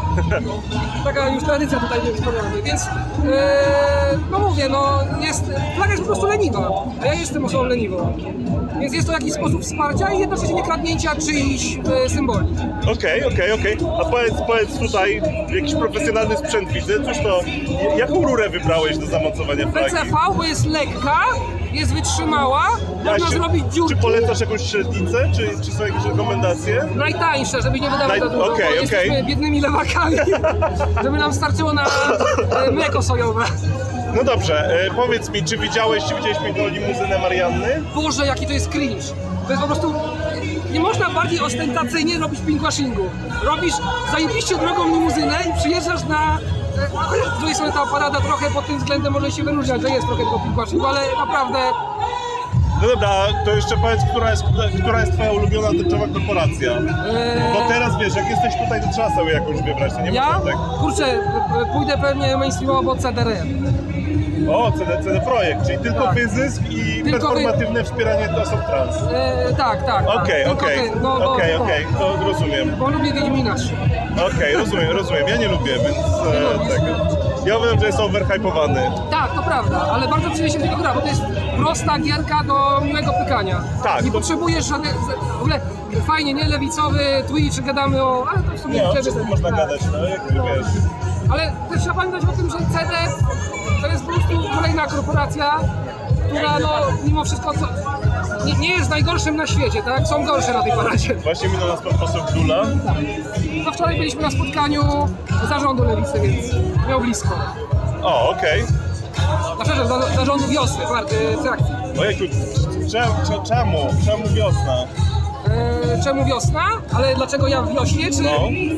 Speaker 9: Taka już tradycja tutaj nie wspomniana, więc e, no mówię, no jest, flaga jest po prostu leniwa, a ja jestem osobą leniwą. Więc jest to jakiś sposób wsparcia i jednocześnie nie kradnięcia czyichś e, symboli.
Speaker 4: Okej, okej, okej. A powiedz, powiedz tutaj, jakiś profesjonalny sprzęt widzę, cóż to, jaką rurę wybrałeś do zamocowania
Speaker 9: P
Speaker 4: flagi?
Speaker 9: C V, bo jest lekka, jest wytrzymała, można
Speaker 4: Właśnie,
Speaker 9: zrobić dziurki.
Speaker 4: Czy polecasz jakąś średnicę, czy, czy są jakieś rekomendacje?
Speaker 9: Najtańsze, żeby nie wydawać
Speaker 4: Naj-
Speaker 9: za dużo,
Speaker 4: okej,
Speaker 9: bo
Speaker 4: okej.
Speaker 9: jesteśmy biednymi lewakami, żeby nam starczyło na e, mleko sojowe.
Speaker 4: No dobrze, e, powiedz mi, czy widziałeś, czy widziałeś piękną limuzynę Marianny?
Speaker 9: Boże, jaki to jest cringe. To jest po prostu... Nie można bardziej ostentacyjnie robić pinkwashingu. Robisz zajebiście drogą limuzynę i przyjeżdżasz na... Z drugiej strony ta parada trochę pod tym względem może się wyróżniać, że jest trochę tego pinkwashingu, ale naprawdę...
Speaker 4: No dobra, to jeszcze powiedz, która jest, która jest twoja ulubiona tęczowa korporacja?
Speaker 9: Eee...
Speaker 4: Bo teraz wiesz, jak jesteś tutaj, to trzeba sobie jakąś wybrać, to nie
Speaker 9: Ja?
Speaker 4: można tak...
Speaker 9: Kurczę, pójdę pewnie mainstreamowo, bo C D R.
Speaker 4: O, C D, C D Projekt, czyli tylko
Speaker 9: Tak.
Speaker 4: wyzysk i
Speaker 9: Tylko
Speaker 4: performatywne wspieranie osób trans.
Speaker 9: Eee, tak, tak.
Speaker 4: Okej,
Speaker 9: tak.
Speaker 4: okej,
Speaker 9: Tylko ty, bo- bo-
Speaker 4: okej,
Speaker 9: bo-
Speaker 4: okej, to rozumiem.
Speaker 9: Bo lubię Wiedźmina trzy.
Speaker 4: Okej, rozumiem, rozumiem, ja nie lubię, więc e, tak. Ja uważam, że jest overhypowany.
Speaker 9: Tak, to prawda, ale bardzo przyjemnie się do tego gra, bo to jest prosta gierka do miłego pykania.
Speaker 4: Tak,
Speaker 9: Nie
Speaker 4: to-
Speaker 9: potrzebujesz żadnych... W ogóle fajnie, nie? Lewicowy Twitch, gadamy o... Ale to w sumie...
Speaker 4: Nie, o
Speaker 9: wtedy-
Speaker 4: wszystkim można
Speaker 9: tak.
Speaker 4: gadać, no jak wiesz.
Speaker 9: Ale też trzeba pamiętać o tym, że C D to jest po prostu kolejna korporacja, która no mimo wszystko co, nie, nie jest najgorszym na świecie, tak? Są gorsze na tej paradzie.
Speaker 4: Właśnie minął nas pan poseł Dula.
Speaker 9: No wczoraj byliśmy na spotkaniu zarządu Lewicy, więc miał blisko.
Speaker 4: O, okej.
Speaker 9: Znaczy, że za, zarządu wiosny, partii, frakcji.
Speaker 4: Ojejku, czemu, czemu, czemu wiosna?
Speaker 9: E, czemu wiosna? Ale dlaczego ja w wiośnie? Czy...
Speaker 4: No.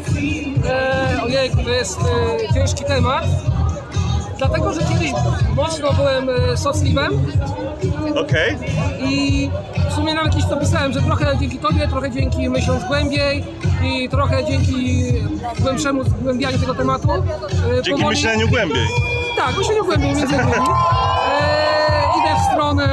Speaker 9: E, ojejku, to jest e, ciężki temat. Dlatego, że kiedyś mocno byłem e, soclibem
Speaker 4: Okej.
Speaker 9: i w sumie nawet kiedyś to pisałem, że trochę dzięki tobie, trochę dzięki myśląc głębiej i trochę dzięki głębszemu zgłębianiu tego tematu. e,
Speaker 4: Dzięki myśleniu głębiej.
Speaker 9: Tak, myśleniu głębiej między innymi. E, idę w stronę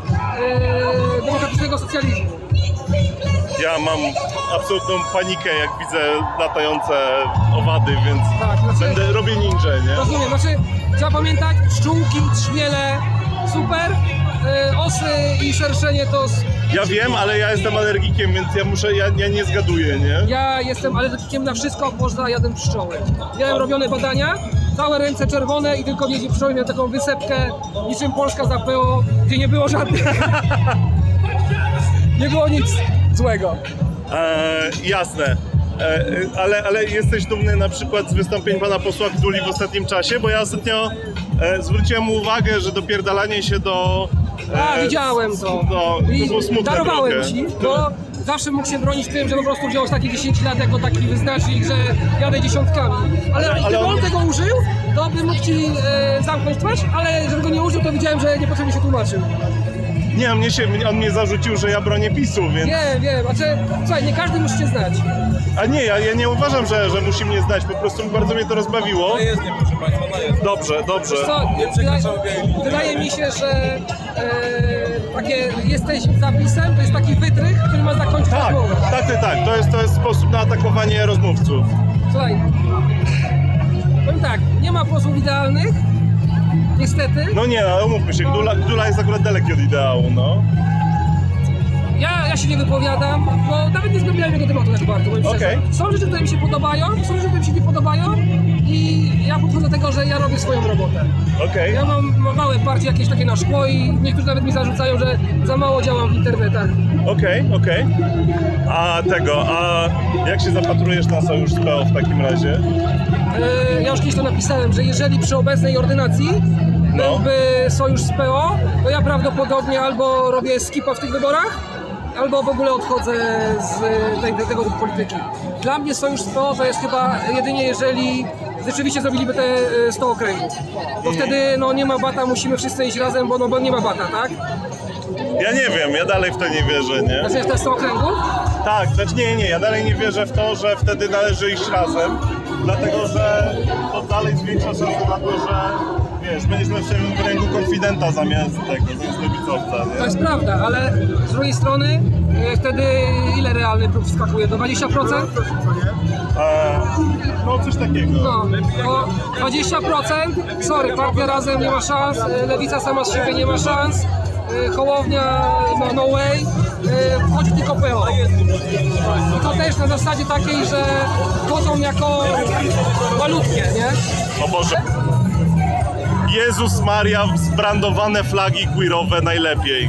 Speaker 9: e, demokratycznego socjalizmu.
Speaker 4: Ja mam absolutną panikę, jak widzę latające owady, więc
Speaker 9: Tak, znaczy-
Speaker 4: będę, robię ninja, nie?
Speaker 9: Rozumiem, znaczy trzeba pamiętać, pszczółki, trzmiele, super, e, osy i szerszenie to... s-
Speaker 4: Ja wiem, ale ja jestem alergikiem, więc ja muszę, ja, ja nie zgaduję, nie?
Speaker 9: Ja jestem alergikiem na wszystko poza jadem pszczoły. Miałem robione badania, całe ręce czerwone i tylko w jedzie pszczoły miałem taką wysepkę, niczym Polska za P O, gdzie nie było żadnych... nie było nic złego.
Speaker 4: Eee, jasne. Eee, ale, ale jesteś dumny na przykład z wystąpień pana posła Gduli w ostatnim czasie? Bo ja ostatnio e, zwróciłem mu uwagę, że dopierdalanie się do...
Speaker 9: A,
Speaker 4: e,
Speaker 9: widziałem to.
Speaker 4: No, to
Speaker 9: I
Speaker 4: było smutne
Speaker 9: darowałem
Speaker 4: trochę.
Speaker 9: ci, bo zawsze mógł się bronić tym, że po prostu wziął ostatnie dziesięć lat jako taki wyznacznik, że jadę dziesiątkami. Ale,
Speaker 4: Ale- ale
Speaker 9: gdyby on
Speaker 4: on-
Speaker 9: tego użył, to bym mógł ci e, zamknąć twarz, ale żeby go nie użył, to widziałem, że niepotrzebnie się tłumaczył.
Speaker 4: Nie, mnie się, on mnie zarzucił, że ja bronię PiSu, więc...
Speaker 9: Nie, wiem, znaczy, słuchaj, nie każdy musi cię znać.
Speaker 4: A nie, ja, ja nie uważam, że, że musi mnie znać, po prostu bardzo mnie to rozbawiło.
Speaker 5: jest, nie proszę Państwa, no jest.
Speaker 4: Dobrze, dobrze.
Speaker 9: Wiesz co, wydaje, wydaje mi się, że e, takie jesteś zapisem, to jest taki wytrych, który ma zakończyć
Speaker 4: Tak,
Speaker 9: rozmowę.
Speaker 4: tak, tak, tak. To jest, to jest sposób na atakowanie rozmówców.
Speaker 9: Słuchaj, powiem tak, nie ma posłów idealnych, niestety.
Speaker 4: No nie, ale umówmy się, Gdula, Gdula jest akurat daleki od ideału, no.
Speaker 9: Ja, ja się nie wypowiadam, bo nawet nie zgłębiałem tego tematu tak bardzo, powiem szczerze.
Speaker 4: Okej.
Speaker 9: Są rzeczy, które mi się podobają, są rzeczy, które mi się nie podobają i ja podchodzę do tego, że ja robię swoją robotę.
Speaker 4: Okej.
Speaker 9: Ja mam małe partie jakieś takie na szkło i niektórzy nawet mi zarzucają, że za mało działam w internetach.
Speaker 4: Okej, okej. A tego, a jak się zapatrujesz na sojusz z P O w takim razie?
Speaker 9: E, ja już kiedyś to napisałem, że jeżeli przy obecnej ordynacji
Speaker 4: No.
Speaker 9: byłby sojusz z P O, to ja prawdopodobnie albo robię skipa w tych wyborach, albo w ogóle odchodzę z tej, tego typu polityki. Dla mnie sojusz z P O to jest chyba jedynie jeżeli rzeczywiście zrobiliby te e, sto okręgów. Bo wtedy no, nie ma bata, musimy wszyscy iść razem, bo, no, bo nie ma bata, tak?
Speaker 4: Ja nie wiem, ja dalej w to nie wierzę, nie?
Speaker 9: Znaczy w te sto okręgów?
Speaker 4: Tak, znaczy nie, nie, ja dalej nie wierzę w to, że wtedy należy iść razem, dlatego że to dalej zwiększa szansę na to, że wiesz, będziesz miał w ręku konfidenta zamiast tego, zamiast lewicowca, nie?
Speaker 9: To jest prawda, ale z drugiej strony e, wtedy ile realny próg wskakuje? Do dwudziestu procent?
Speaker 4: E, no coś takiego.
Speaker 9: No, to dwadzieścia procent, sorry, partia Razem nie ma szans, e, Lewica sama z siebie nie ma szans, e, Hołownia no, no way, e, wchodzi tylko P O. I to też na zasadzie takiej, że wchodzą jako malutkie, nie?
Speaker 4: O Boże. Jezus Maria, zbrandowane flagi queerowe najlepiej.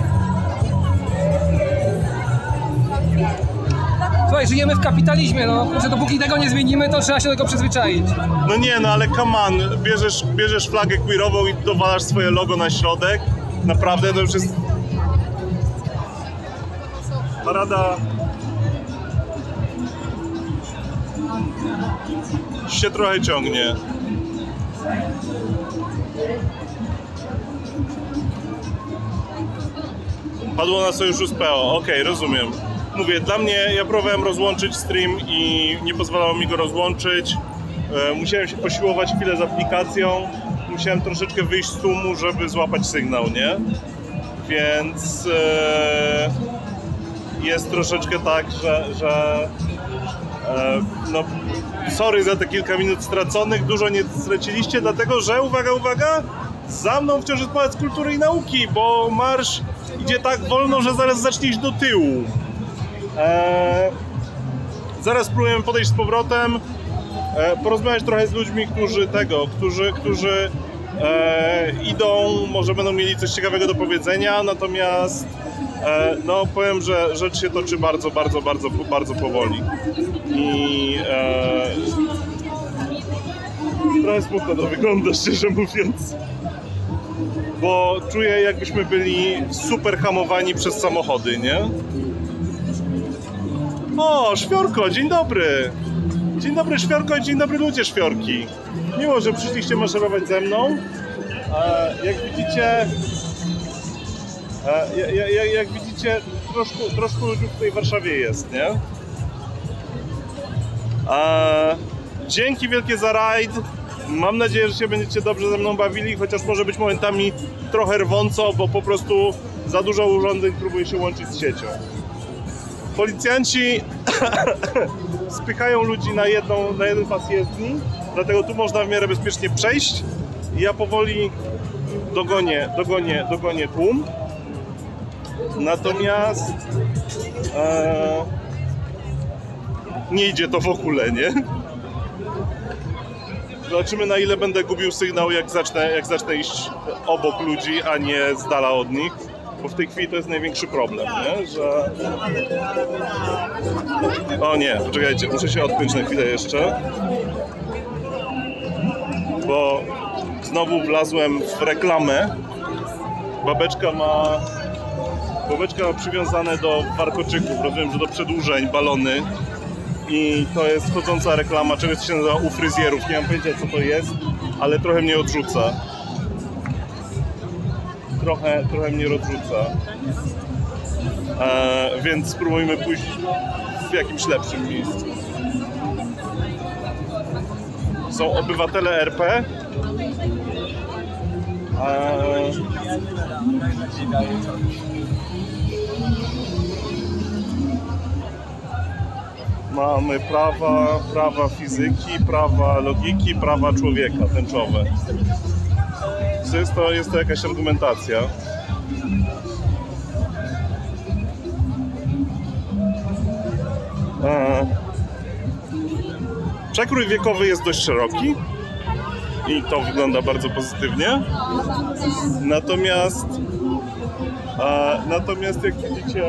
Speaker 9: Słuchaj, żyjemy w kapitalizmie, no, że dopóki tego nie zmienimy, to trzeba się do tego przyzwyczaić.
Speaker 4: No nie, no ale come on, bierzesz, bierzesz flagę queerową i dowalasz swoje logo na środek. Naprawdę to już jest... Parada... się trochę ciągnie. Padło na sojuszu z P O, okej, okay, rozumiem. Mówię, dla mnie, ja próbowałem rozłączyć stream i nie pozwalało mi go rozłączyć. E, musiałem się posiłować chwilę z aplikacją. Musiałem troszeczkę wyjść z tłumu, żeby złapać sygnał, nie? Więc e, jest troszeczkę tak, że, że e, no, sorry za te kilka minut straconych, dużo nie straciliście, dlatego że, uwaga, uwaga, za mną wciąż jest Pałac Kultury i Nauki, bo marsz idzie tak wolno, że zaraz zacznie iść do tyłu. Eee, zaraz spróbujemy podejść z powrotem, e, porozmawiać trochę z ludźmi, którzy tego, którzy, którzy e, idą, może będą mieli coś ciekawego do powiedzenia, natomiast e, no powiem, że rzecz się toczy bardzo, bardzo, bardzo, bardzo powoli. I e, trochę smutno to wygląda, szczerze mówiąc. Bo czuję, jakbyśmy byli super hamowani przez samochody, nie? O, Szwiorko, dzień dobry! Dzień dobry, Szwiorko, dzień dobry, ludzie Szwiorki. Miło, że przyszliście maszerować ze mną. E, jak widzicie, e, jak, jak, jak widzicie, troszkę, troszkę ludzi w tej Warszawie jest, nie? E, dzięki wielkie za rajd. Mam nadzieję, że się będziecie dobrze ze mną bawili, chociaż może być momentami trochę rwąco, bo po prostu za dużo urządzeń próbuje się łączyć z siecią. Policjanci spychają ludzi na, jedną, na jeden pas jezdni, dlatego tu można w miarę bezpiecznie przejść. Ja powoli dogonię, dogonię, dogonię tłum. Natomiast e, nie idzie to w ogóle, nie? Zobaczymy, na ile będę gubił sygnał, jak zacznę, jak zacznę iść obok ludzi, a nie z dala od nich. Bo w tej chwili to jest największy problem, nie? Że... O nie, poczekajcie, muszę się odpiąć na chwilę jeszcze. Bo znowu wlazłem w reklamę. Babeczka ma... Babeczka ma przywiązane do warkoczyków, rozumiem, że do przedłużeń, balony. I to jest chodząca reklama czegoś, co się nazywa u fryzjerów. Nie mam pojęcia, co to jest, ale trochę mnie odrzuca. Trochę, trochę mnie odrzuca. E, więc spróbujmy pójść w jakimś lepszym miejscu. Są obywatele R P. E, Mamy prawa, prawa fizyki, prawa logiki, prawa człowieka tęczowe. Jest to, jest to jakaś argumentacja. E, przekrój wiekowy jest dość szeroki i to wygląda bardzo pozytywnie. Natomiast, e, natomiast jak widzicie,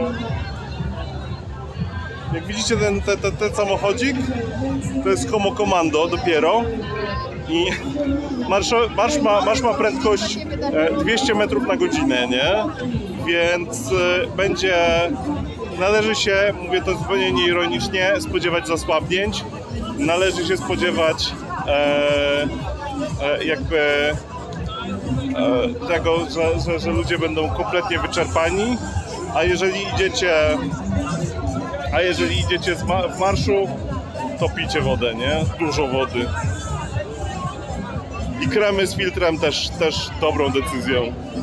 Speaker 4: Jak widzicie ten, ten, ten, ten samochodzik, to jest Homo Commando dopiero i marsz, marsz, ma, marsz ma prędkość dwieście metrów na godzinę, nie? Więc będzie, należy się, mówię to zupełnie nieironicznie, spodziewać zasłabnięć. Należy się spodziewać e, e, jakby e, tego, że, że, że ludzie będą kompletnie wyczerpani, a jeżeli idziecie A jeżeli idziecie ma- w marszu, to pijcie wodę, nie? Dużo wody. I kremy z filtrem też, też dobrą decyzją.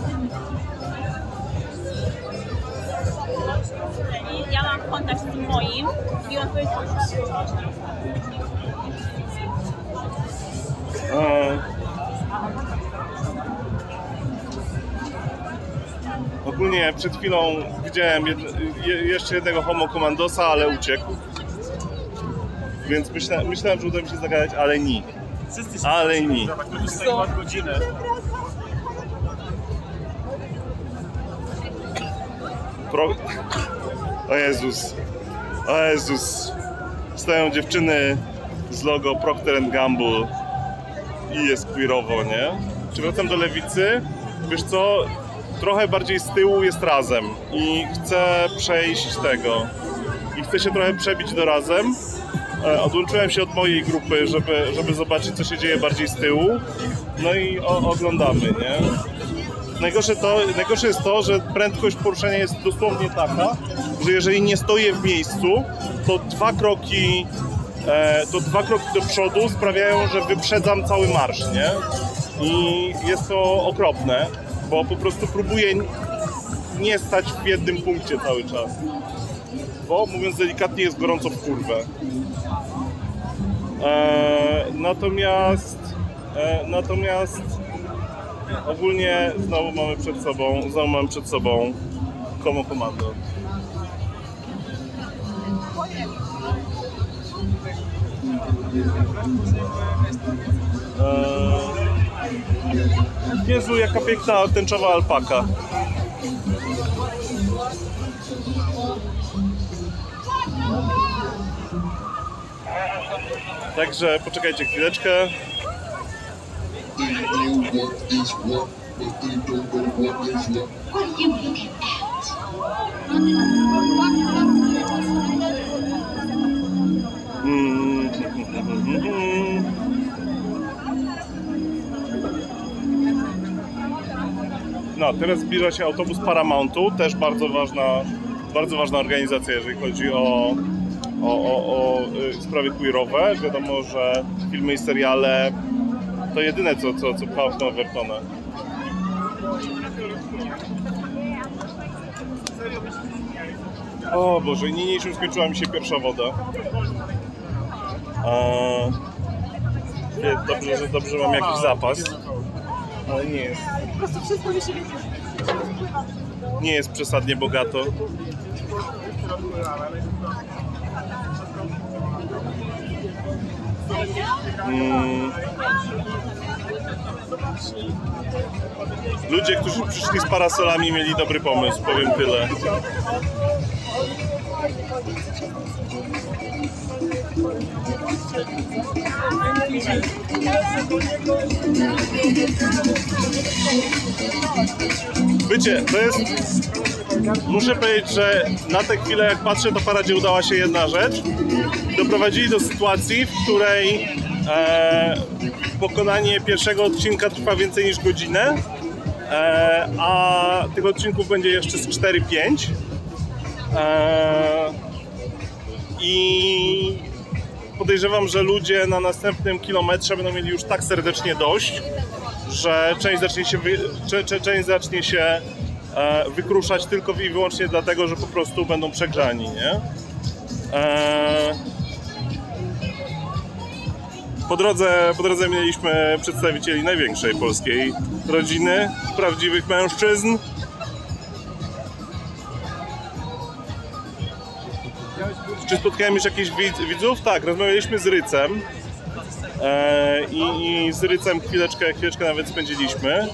Speaker 3: Ja mam kontakt z tym moim i on powiedział,
Speaker 4: A... Ogólnie przed chwilą widziałem jed... je... jeszcze jednego Homo Commandosa, ale uciekł. Więc myśla... myślałem, że uda mi się zagadać, ale nie. Ale nie. Pro... O Jezus. O Jezus. Stoją dziewczyny z logo Procter and Gamble i jest queerowo, nie? Przywracam do lewicy. Wiesz co? Trochę bardziej z tyłu jest Razem i chcę przejść tego. I chcę się trochę przebić do Razem. Odłączyłem się od mojej grupy, żeby, żeby zobaczyć, co się dzieje bardziej z tyłu. No i o, oglądamy, nie? Najgorsze, to, najgorsze jest to, że prędkość poruszania jest dosłownie taka, że jeżeli nie stoję w miejscu, to dwa kroki, e, to dwa kroki do przodu sprawiają, że wyprzedzam cały marsz, nie? I jest to okropne, bo po prostu próbuję nie stać w jednym punkcie cały czas. Bo, mówiąc delikatnie, jest gorąco w kurwę. E, natomiast, e, natomiast ogólnie znowu mamy przed sobą, znowu mamy przed sobą Homo Commando. Eee, Jezu, jaka piękna tęczowa alpaka. Także poczekajcie chwileczkę. Mm. No, teraz zbliża się autobus Paramountu, też bardzo ważna, bardzo ważna organizacja, jeżeli chodzi o, o, o, o sprawy queerowe. Wiadomo, że filmy i seriale to jedyne, co, co, co pcha w tą Overtonę. O Boże, niniejszym skończyła mi się pierwsza woda. Eee, dobrze, że dobrze mam jakiś zapas, ale nie jest.
Speaker 8: Po prostu wszystko mi się
Speaker 4: Nie jest przesadnie bogato. Mm. Ludzie, którzy przyszli z parasolami, mieli dobry pomysł, powiem tyle. Wiecie, to jest... Muszę powiedzieć, że na tę chwilę, jak patrzę, to paradzie udała się jedna rzecz. Doprowadzili do sytuacji, w której e, pokonanie pierwszego odcinka trwa więcej niż godzinę, e, a tych odcinków będzie jeszcze z cztery pięć. E, I podejrzewam, że ludzie na następnym kilometrze będą mieli już tak serdecznie dość, że część zacznie się, wy, cze, część zacznie się e, wykruszać tylko i wyłącznie dlatego, że po prostu będą przegrzani, nie? E, po, drodze, po drodze mieliśmy przedstawicieli największej polskiej rodziny, prawdziwych mężczyzn. Czy spotkałem już jakichś widzów? Tak, rozmawialiśmy z Rycem e, i, i z Rycem chwileczkę, chwileczkę nawet spędziliśmy.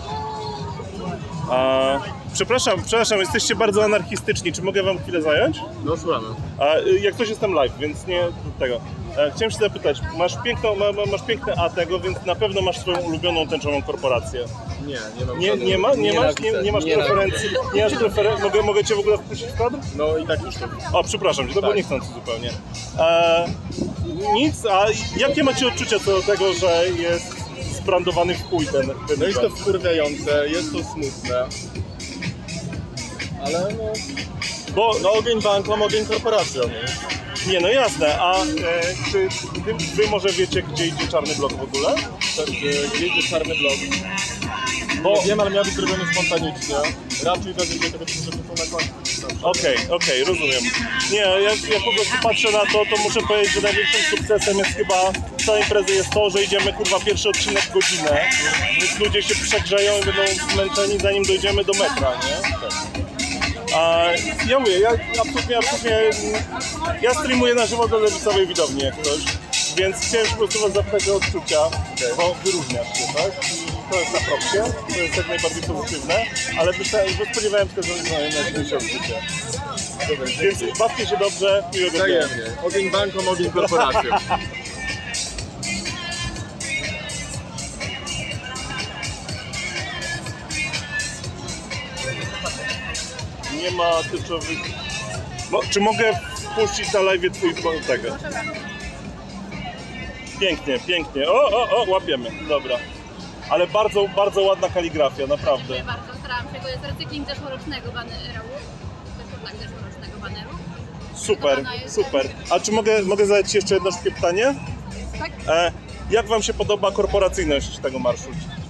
Speaker 4: E, przepraszam, przepraszam, jesteście bardzo anarchistyczni, czy mogę wam chwilę zająć?
Speaker 10: No, słuchamy.
Speaker 4: E, jak coś jestem live, więc nie tego. E, chciałem się zapytać, masz, piękną, ma, masz piękne A tego, więc na pewno masz swoją ulubioną tęczową korporację.
Speaker 10: Nie, nie mam.
Speaker 4: Nie, nie ma? Nie, masz, nie, nie masz
Speaker 10: nie
Speaker 4: preferencji? Nie masz preferencji? Mogę, mogę cię w ogóle wpuścić w kadr?
Speaker 10: No i tak już to.
Speaker 4: O, przepraszam cię, to było
Speaker 10: Tak.
Speaker 4: niechcący zupełnie. E, nic, a jakie macie odczucia co do tego, że jest zbrandowany w chuj ten, ten
Speaker 10: No jest to
Speaker 4: event?
Speaker 10: wkurwiające, jest to smutne. Ale no...
Speaker 4: Bo
Speaker 10: No ogień bankom, ogień korporacjom, nie?
Speaker 4: Nie, no jasne, a e, czy wy, wy może wiecie, gdzie idzie czarny blok w ogóle?
Speaker 10: Tak, e, gdzie idzie czarny blok? Bo wiem, ale miał być zrobiony spontanicznie. Raczej według mnie tego typu rzeczy są na końcu.
Speaker 4: Okej, okay, okej, okay, rozumiem. Nie, jak, jak po prostu patrzę na to, to muszę powiedzieć, że największym sukcesem jest chyba całej imprezy jest to, że idziemy kurwa pierwszy odcinek w godzinę, więc ludzie się przegrzeją i będą zmęczeni zanim dojdziemy do metra, nie? A ja mówię, ja absolutnie, absolutnie, ja streamuję na żywo do lewicowej widowni jak ktoś, więc chciałem po prostu was zapytać o odczucia, bo wyróżniasz się, tak? I to jest na propsie, to jest jak najbardziej pozytywne, ale myślałem, bo spodziewałem się, że znają największe odczucia. Więc bawcie się dobrze, miłego dnia.
Speaker 10: Wzajemnie. Ogień bankom, ogień korporacjom.
Speaker 4: Nie ma tyczowych... No, czy mogę wpuścić na live twój tego? Pięknie, pięknie. O, o, o, łapiemy. Dobra. Ale bardzo, bardzo ładna kaligrafia, naprawdę.
Speaker 3: Dziękuję bardzo, starałam się. To jest recykling zeszłorocznego baneru. Tak, zeszłorocznego baneru.
Speaker 4: Super, super. A czy mogę, mogę zadać Ci jeszcze jedno szybkie pytanie?
Speaker 3: Tak.
Speaker 4: E, jak Wam się podoba korporacyjność tego marszu?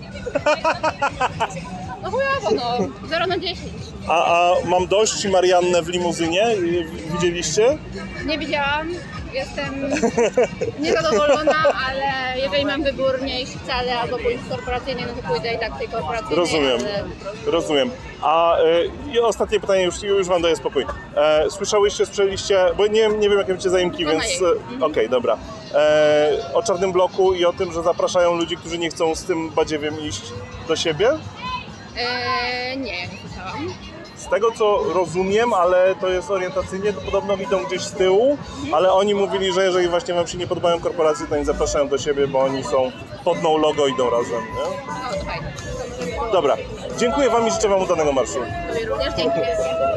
Speaker 3: No chujowo, no. zero na dziesięć.
Speaker 4: A, a mam dość i Mariannę w limuzynie. Widzieliście?
Speaker 3: Nie widziałam. Jestem niezadowolona, ale jeżeli mam wybór nie iść wcale albo pójść korporacyjnie, no to pójdę i tak tej korporacyjnej.
Speaker 4: Rozumiem,
Speaker 3: ale...
Speaker 4: rozumiem. A e, i ostatnie pytanie, już, już Wam daję spokój. E, słyszałeście, słyszeliście, bo nie, nie wiem jakie macie zaimki, więc... Mhm. Okej, okay, dobra. E, o czarnym bloku i o tym, że zapraszają ludzi, którzy nie chcą z tym badziewiem iść do siebie?
Speaker 3: Eee, nie, nie słyszałam.
Speaker 4: Z tego co rozumiem, ale to jest orientacyjnie, to podobno idą gdzieś z tyłu, ale oni mówili, że jeżeli właśnie Wam się nie podobają korporacje, to nie zapraszają do siebie, bo oni są pod no logo, idą razem, nie?
Speaker 3: No to fajnie.
Speaker 4: Dobra, dziękuję Wam i życzę Wam udanego marszu.
Speaker 3: Tobie również dziękuję.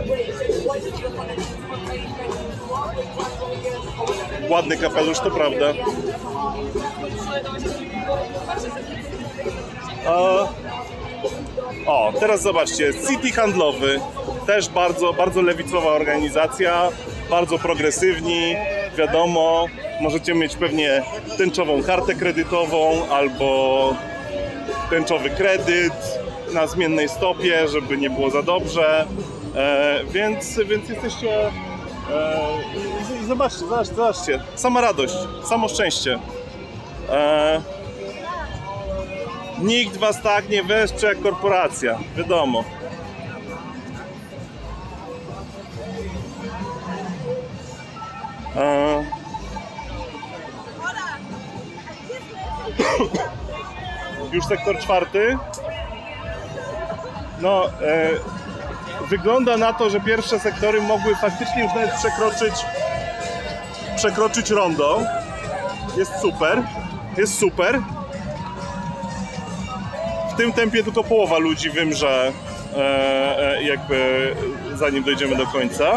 Speaker 4: Ładny kapelusz, to prawda. A... O, teraz zobaczcie, City Handlowy, też bardzo, bardzo lewicowa organizacja, bardzo progresywni, wiadomo, możecie mieć pewnie tęczową kartę kredytową albo tęczowy kredyt na zmiennej stopie, żeby nie było za dobrze, e, więc, więc jesteście, e, i zobaczcie, zobaczcie, zobaczcie, sama radość, samo szczęście. E, Nikt was tak nie wesprze jak korporacja, wiadomo. E... Już sektor czwarty. No, e... wygląda na to, że pierwsze sektory mogły faktycznie już nawet przekroczyć przekroczyć rondo. Jest super, jest super. W tym tempie tylko połowa ludzi wymrze e, e, jakby zanim dojdziemy do końca,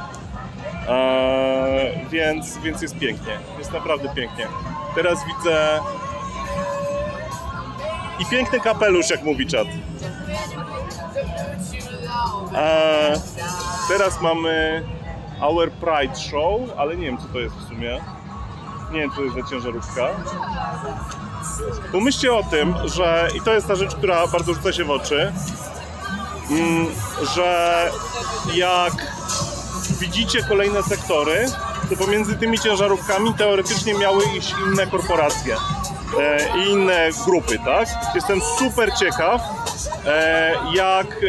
Speaker 4: e, więc, więc jest pięknie, jest naprawdę pięknie. Teraz widzę i piękny kapelusz, jak mówi czat. E, teraz mamy Our Pride Show, ale nie wiem co to jest w sumie, nie wiem co to jest za ciężarówka. Pomyślcie o tym, że, i to jest ta rzecz, która bardzo rzuca się w oczy, że jak widzicie kolejne sektory, to pomiędzy tymi ciężarówkami teoretycznie miały iść inne korporacje i inne grupy, tak? Jestem super ciekaw, jak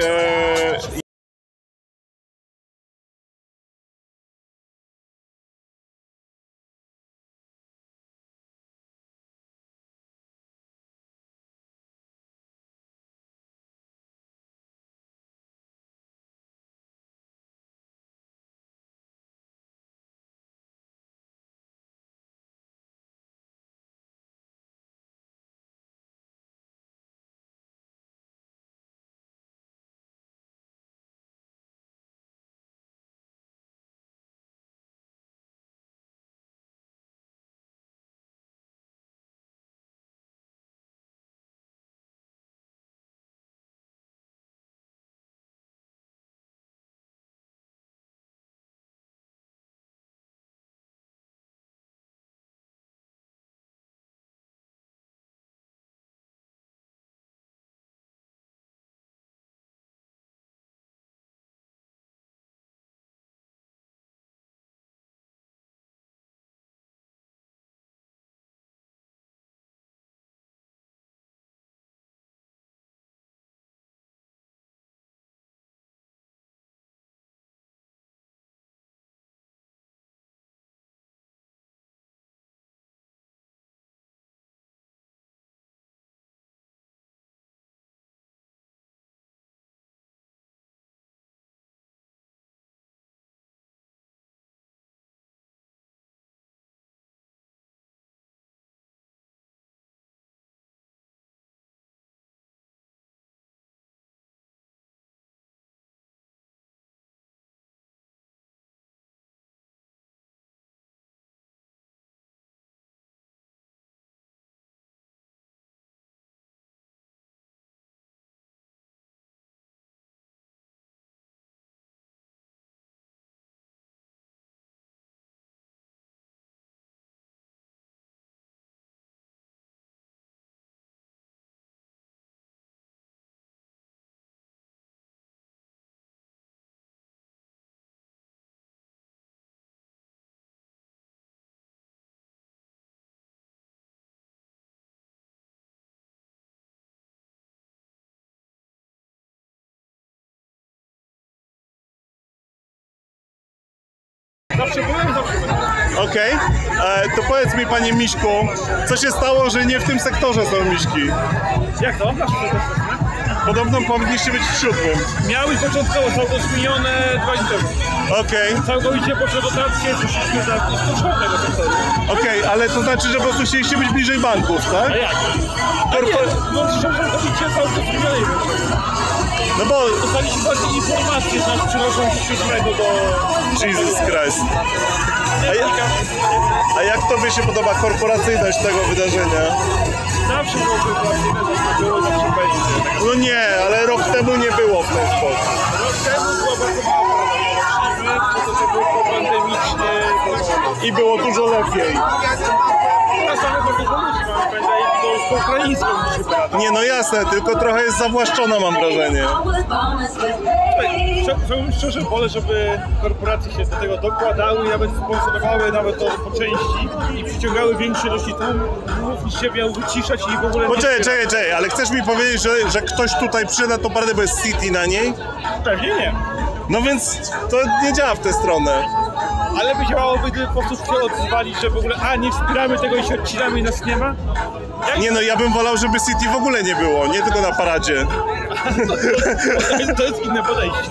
Speaker 10: Zawsze byłem, zawsze będę.
Speaker 4: Okej. Okay. To powiedz mi, panie Miśku, co się stało, że nie w tym sektorze są miśki?
Speaker 10: Jak to? Nasz
Speaker 4: Podobno powinniście być w siódmym.
Speaker 10: Miały początkowo, zostało to zmienione dwa dni temu.
Speaker 4: Okej. Okay.
Speaker 10: Całkowicie poszło dotację, przyszliśmy za czwartego sektoru.
Speaker 4: Okej, okay, ale to znaczy, że po prostu chcieliście być bliżej banków, tak?
Speaker 10: A jak? Korpo... No szczerze mówicie, całkiem zmienione.
Speaker 4: No bo...
Speaker 10: Dostaliśmy właśnie informacje, że nas przynoszą z siódmego do...
Speaker 4: Jesus Christ. A, ja... A jak tobie się podoba korporacyjność tego wydarzenia?
Speaker 10: Zawsze było korporacyjne, zawsze było, zawsze będzie.
Speaker 4: No nie, ale rok temu nie było w ten sposób.
Speaker 10: Rok temu była bardzo mała parada, to to było pandemicznie.
Speaker 4: I było dużo lepiej.
Speaker 10: Teraz mamy bardzo dużo ludzi, mamy pamiętaj, to z ukraińską dzisiaj parada.
Speaker 4: Nie no jasne, tylko trochę jest zawłaszczona, mam wrażenie.
Speaker 10: Chciałbym szczerze wolę, żeby korporacje się do tego dokładały i nawet sponsorowały nawet to po części i przyciągały większe ilości tłumów niż się miał wyciszać i w ogóle...
Speaker 4: Poczekaj, czekaj, czekaj, ale chcesz mi powiedzieć, że, że ktoś tutaj przyda tą paradę, bo jest City na niej?
Speaker 10: Pewnie nie.
Speaker 4: No więc to nie działa w tę stronę.
Speaker 10: Ale by działałoby, gdyby po prostu się odzwali, że w ogóle a nie wspieramy tego i się odcinamy i nas nie ma? Jak...
Speaker 4: Nie no, ja bym wolał, żeby City w ogóle nie było, nie tylko na paradzie.
Speaker 10: to, to, to, jest, to jest inne podejście.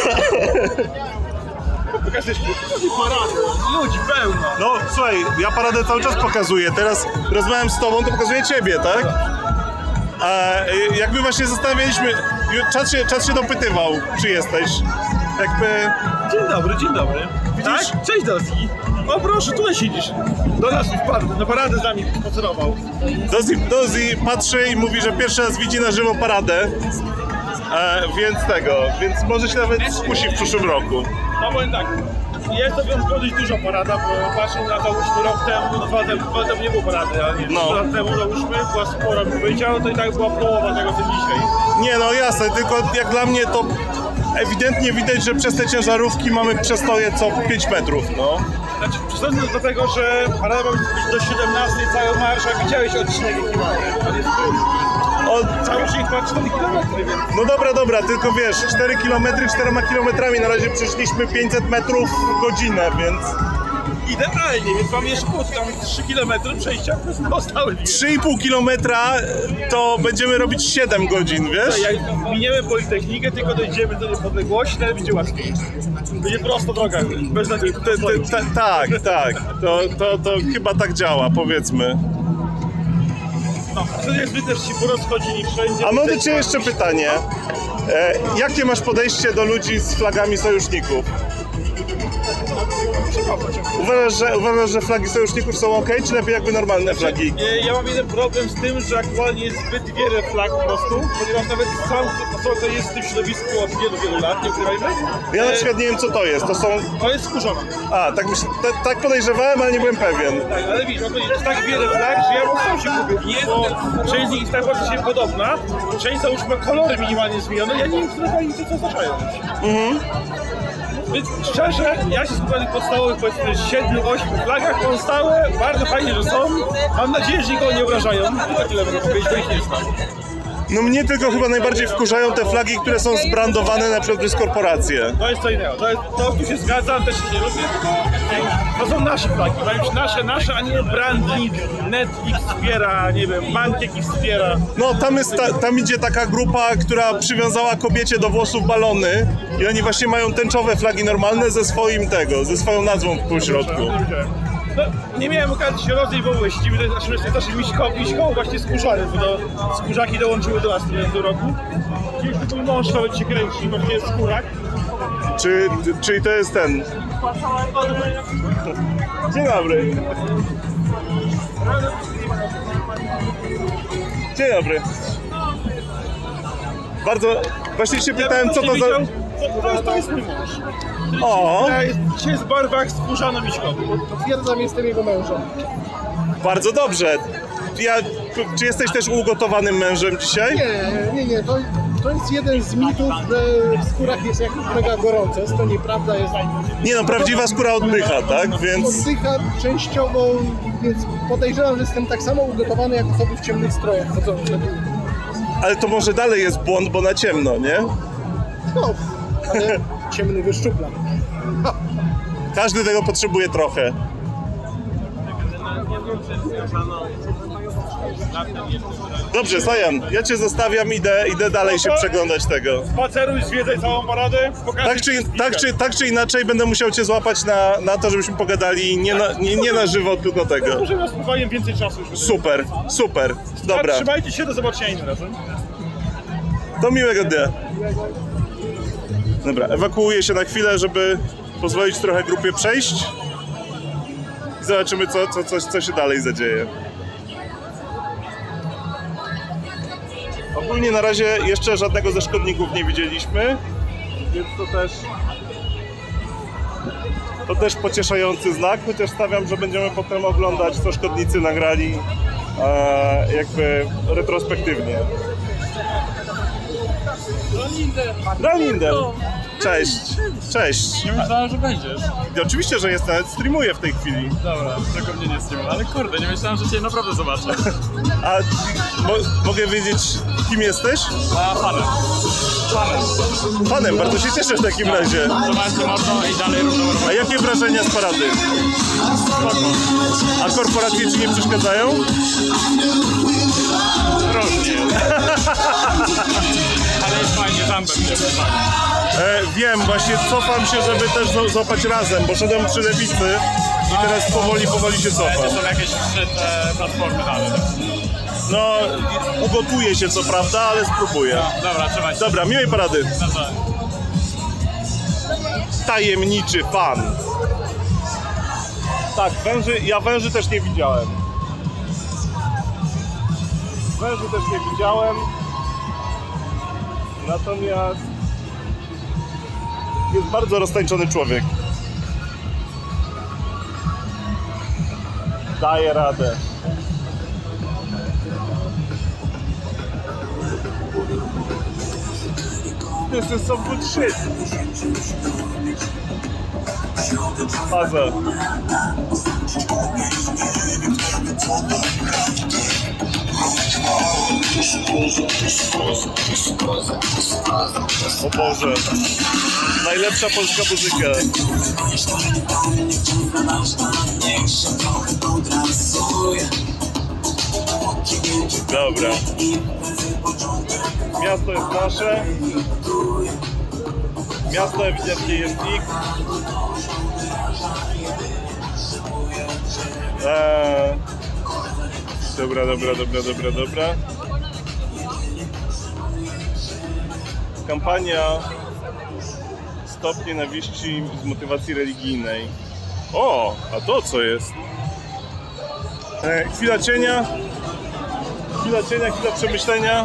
Speaker 10: Pokażesz paradę, ludzi pełno.
Speaker 4: No słuchaj, ja paradę cały czas pokazuję, teraz rozmawiam z tobą, to pokazuję ciebie, tak? A jakby właśnie zastanawialiśmy, czat się, czat się dopytywał, czy jesteś. Jakby...
Speaker 10: Dzień dobry, dzień dobry. Widzisz? Tak? Cześć Dozi. O proszę, tutaj siedzisz. Do nas wpadł, na paradę z nami spacerował.
Speaker 4: Dozi, Dozi patrzy i mówi, że pierwszy raz widzi na żywo paradę. E, więc tego, więc może się nawet skusi w przyszłym roku.
Speaker 10: No powiem tak, jest to wyjątkowo dość duża parada, bo patrząc na załóżmy rok temu, no dwa, dwa temu nie było parady, ale nie,
Speaker 4: no.
Speaker 10: dwa lat temu załóżmy, była spora, bym powiedział, to i tak była połowa tego co dzisiaj.
Speaker 4: Nie no jasne, tylko jak dla mnie to ewidentnie widać, że przez te ciężarówki mamy przestoje co pięć metrów, no.
Speaker 10: Znaczy, przystąpię do tego, że parada ma być do siedemnastej, cały marsz, a widziałeś odcinek jaki mamy. On jest
Speaker 4: Od...
Speaker 10: Cały odcinek ma cztery kilometry, więc...
Speaker 4: No dobra, dobra, tylko wiesz, cztery kilometry czterema kilometrami, na razie przeszliśmy pięćset metrów w godzinę, więc...
Speaker 10: Idealnie, więc mam jeszcze pół, tam trzy kilometry przejścia zostały.
Speaker 4: trzy i pół kilometra to będziemy robić siedem godzin, wiesz?
Speaker 10: Jak miniemy Politechnikę, tylko dojdziemy do niepodległości, ale będzie łatwiej. Będzie prosto droga, bez nadziei.
Speaker 4: Tak, tak, to, to, to chyba tak działa, powiedzmy.
Speaker 10: No, to jest też się porozchodzili wszędzie.
Speaker 4: A mam do Ciebie jeszcze pytanie. E, jakie masz podejście do ludzi z flagami sojuszników? Uważasz, że, uważasz, że flagi sojuszników są ok, czy lepiej jakby normalne flagi?
Speaker 10: Ja mam jeden problem z tym, że aktualnie jest zbyt wiele flag po prostu, ponieważ nawet sam osoba, która jest w tym środowisku od wielu, wielu lat, nie ukrywajmy.
Speaker 4: Ja na przykład nie wiem co to jest, to są...
Speaker 10: To jest skórzana.
Speaker 4: A, tak, myśl... tak podejrzewałem, ale nie byłem pewien.
Speaker 10: Tak, ale widzisz, jest tak wiele flag, że ja sam się gubię, bo część z nich jest tak bardzo się podobna, część załóżmy ma kolory minimalnie zmienione, ja nie wiem, które fajnie co oznaczają. Mhm. Więc szczerze, ja się skupiam na podstawowych powiedzmy siedmiu, ośmiu flagach, pozostałe bardzo fajnie, że są. Mam nadzieję, że nikogo nie obrażają. Tylko tyle mogę powiedzieć, bo ich nie znam.
Speaker 4: No mnie tylko chyba najbardziej wkurzają te flagi, które są zbrandowane na przykład przez korporacje.
Speaker 10: To jest co innego, to, jest, to tu się zgadzam, też się nie lubię, to są nasze flagi, mają być nasze, nasze, a nie branding, Netflix wspiera, nie wiem, bank jakiś wspiera.
Speaker 4: No tam, jest ta, tam idzie taka grupa, która przywiązała kobiecie do włosów balony i oni właśnie mają tęczowe flagi normalne ze swoim tego, ze swoją nazwą w półśrodku.
Speaker 10: No, nie miałem okazji się rozejść w ogóle, siedzimy naszym, naszym miśką właśnie skórzany, bo do, skórzaki dołączyły do nas w tym roku. Już tylko mój mąż nawet się kręci, właśnie jest skórak.
Speaker 4: Czy, czyli to jest ten... Dzień dobry. Dzień dobry. Bardzo... Właśnie się pytałem, co to za...
Speaker 10: To jest, to jest mój mąż.
Speaker 4: O!
Speaker 10: Dzisiaj jest w barwach skórzano-miśkowych.
Speaker 8: Potwierdzam, jestem jego mężem.
Speaker 4: Bardzo dobrze. Ja, czy jesteś też ugotowanym mężem dzisiaj?
Speaker 8: Nie, nie, nie. To, to jest jeden z mitów, że w skórach jest jak mega gorące. Jest to nieprawda. Jest...
Speaker 4: Nie no, prawdziwa skóra oddycha, tak? Więc...
Speaker 8: Oddycha częściowo, więc podejrzewam, że jestem tak samo ugotowany jak osoby w ciemnych strojach chodzące.
Speaker 4: Ale to może dalej jest błąd, bo na ciemno, nie?
Speaker 8: No, ale ciemny wyszczupla.
Speaker 1: Każdy tego potrzebuje trochę. Dobrze, Sajan, ja cię zostawiam, idę, idę dalej się przeglądać tego.
Speaker 10: Spaceruj, zwiedzaj całą paradę,
Speaker 1: Tak czy, tak, czy, tak czy inaczej będę musiał cię złapać na, na to, żebyśmy pogadali nie na, nie, nie na żywo, tylko tego.
Speaker 10: Możemy spokojnie więcej czasu już.
Speaker 1: Super, super, dobra.
Speaker 10: Trzymajcie się, do zobaczenia innym razem.
Speaker 1: Do miłego dnia. Dobra, ewakuuję się na chwilę, żeby pozwolić trochę grupie przejść. I zobaczymy, co, co, co, co się dalej zadzieje. Ogólnie na razie jeszcze żadnego ze szkodników nie widzieliśmy, więc to też to też pocieszający znak, chociaż stawiam, że będziemy potem oglądać, co szkodnicy nagrali e, jakby retrospektywnie. Raninder! Cześć! Cześć!
Speaker 11: Nie myślałem, że będziesz.
Speaker 1: I oczywiście, że jest, nawet streamuję w tej chwili.
Speaker 11: Dobra, tylko mnie nie streamuję, ale kurde, nie myślałem, że cię naprawdę zobaczę.
Speaker 1: A mo mogę wiedzieć, kim jesteś?
Speaker 11: A fanem. Fanem.
Speaker 1: Fanem, bardzo się cieszę w takim razie.
Speaker 11: Zobaczcie mordo i dalej równowartość.
Speaker 1: A jakie wrażenia z parady? A korporacje ci nie przeszkadzają?
Speaker 11: Różnie. Ale jest fajnie, zampem się fajnie.
Speaker 1: E, wiem, właśnie cofam się, żeby też złapać razem, bo szedłem przy lewicy i teraz powoli, powoli się cofam.
Speaker 11: To są jakieś szczytne platformy dalej.
Speaker 1: No, ugotuję się co prawda, ale spróbuję.
Speaker 11: No, dobra, trzymaj się.
Speaker 1: Dobra, miłej parady.
Speaker 11: Dobra.
Speaker 1: Tajemniczy fan. Tak, węży, ja węży też nie widziałem. Węży też nie widziałem. Natomiast jest bardzo roztańczony człowiek. Daje radę. This is some good shit. Faza. O Boże. Najlepsza polska muzyka. Dobra. Miasto jest nasze. Miasto ewidentnie jest ich. Eee. Dobra, dobra, dobra, dobra, dobra. Kampania Stop nienawiści z motywacji religijnej. O, a to co jest? E, chwila cienia. Chwila cienia, chwila przemyślenia.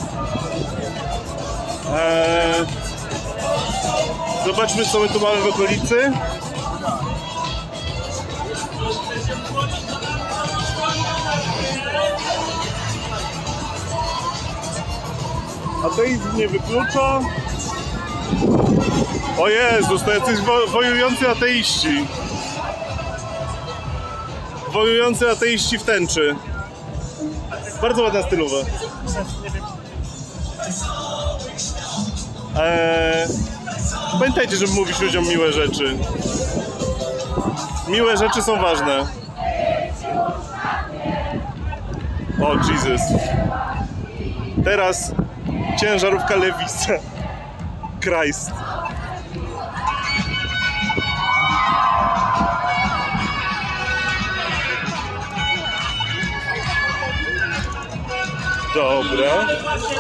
Speaker 1: E, zobaczmy, co my tu mamy w okolicy. Ateizm nie wyklucza. O Jezus, to jacyś wo wojujący ateiści. Wojujący ateiści w tęczy. Bardzo ładna stylowa. Eee, pamiętajcie, żeby mówić ludziom miłe rzeczy. Miłe rzeczy są ważne. O Jesus. Teraz ciężarówka Lewisa. Christ. Dobra.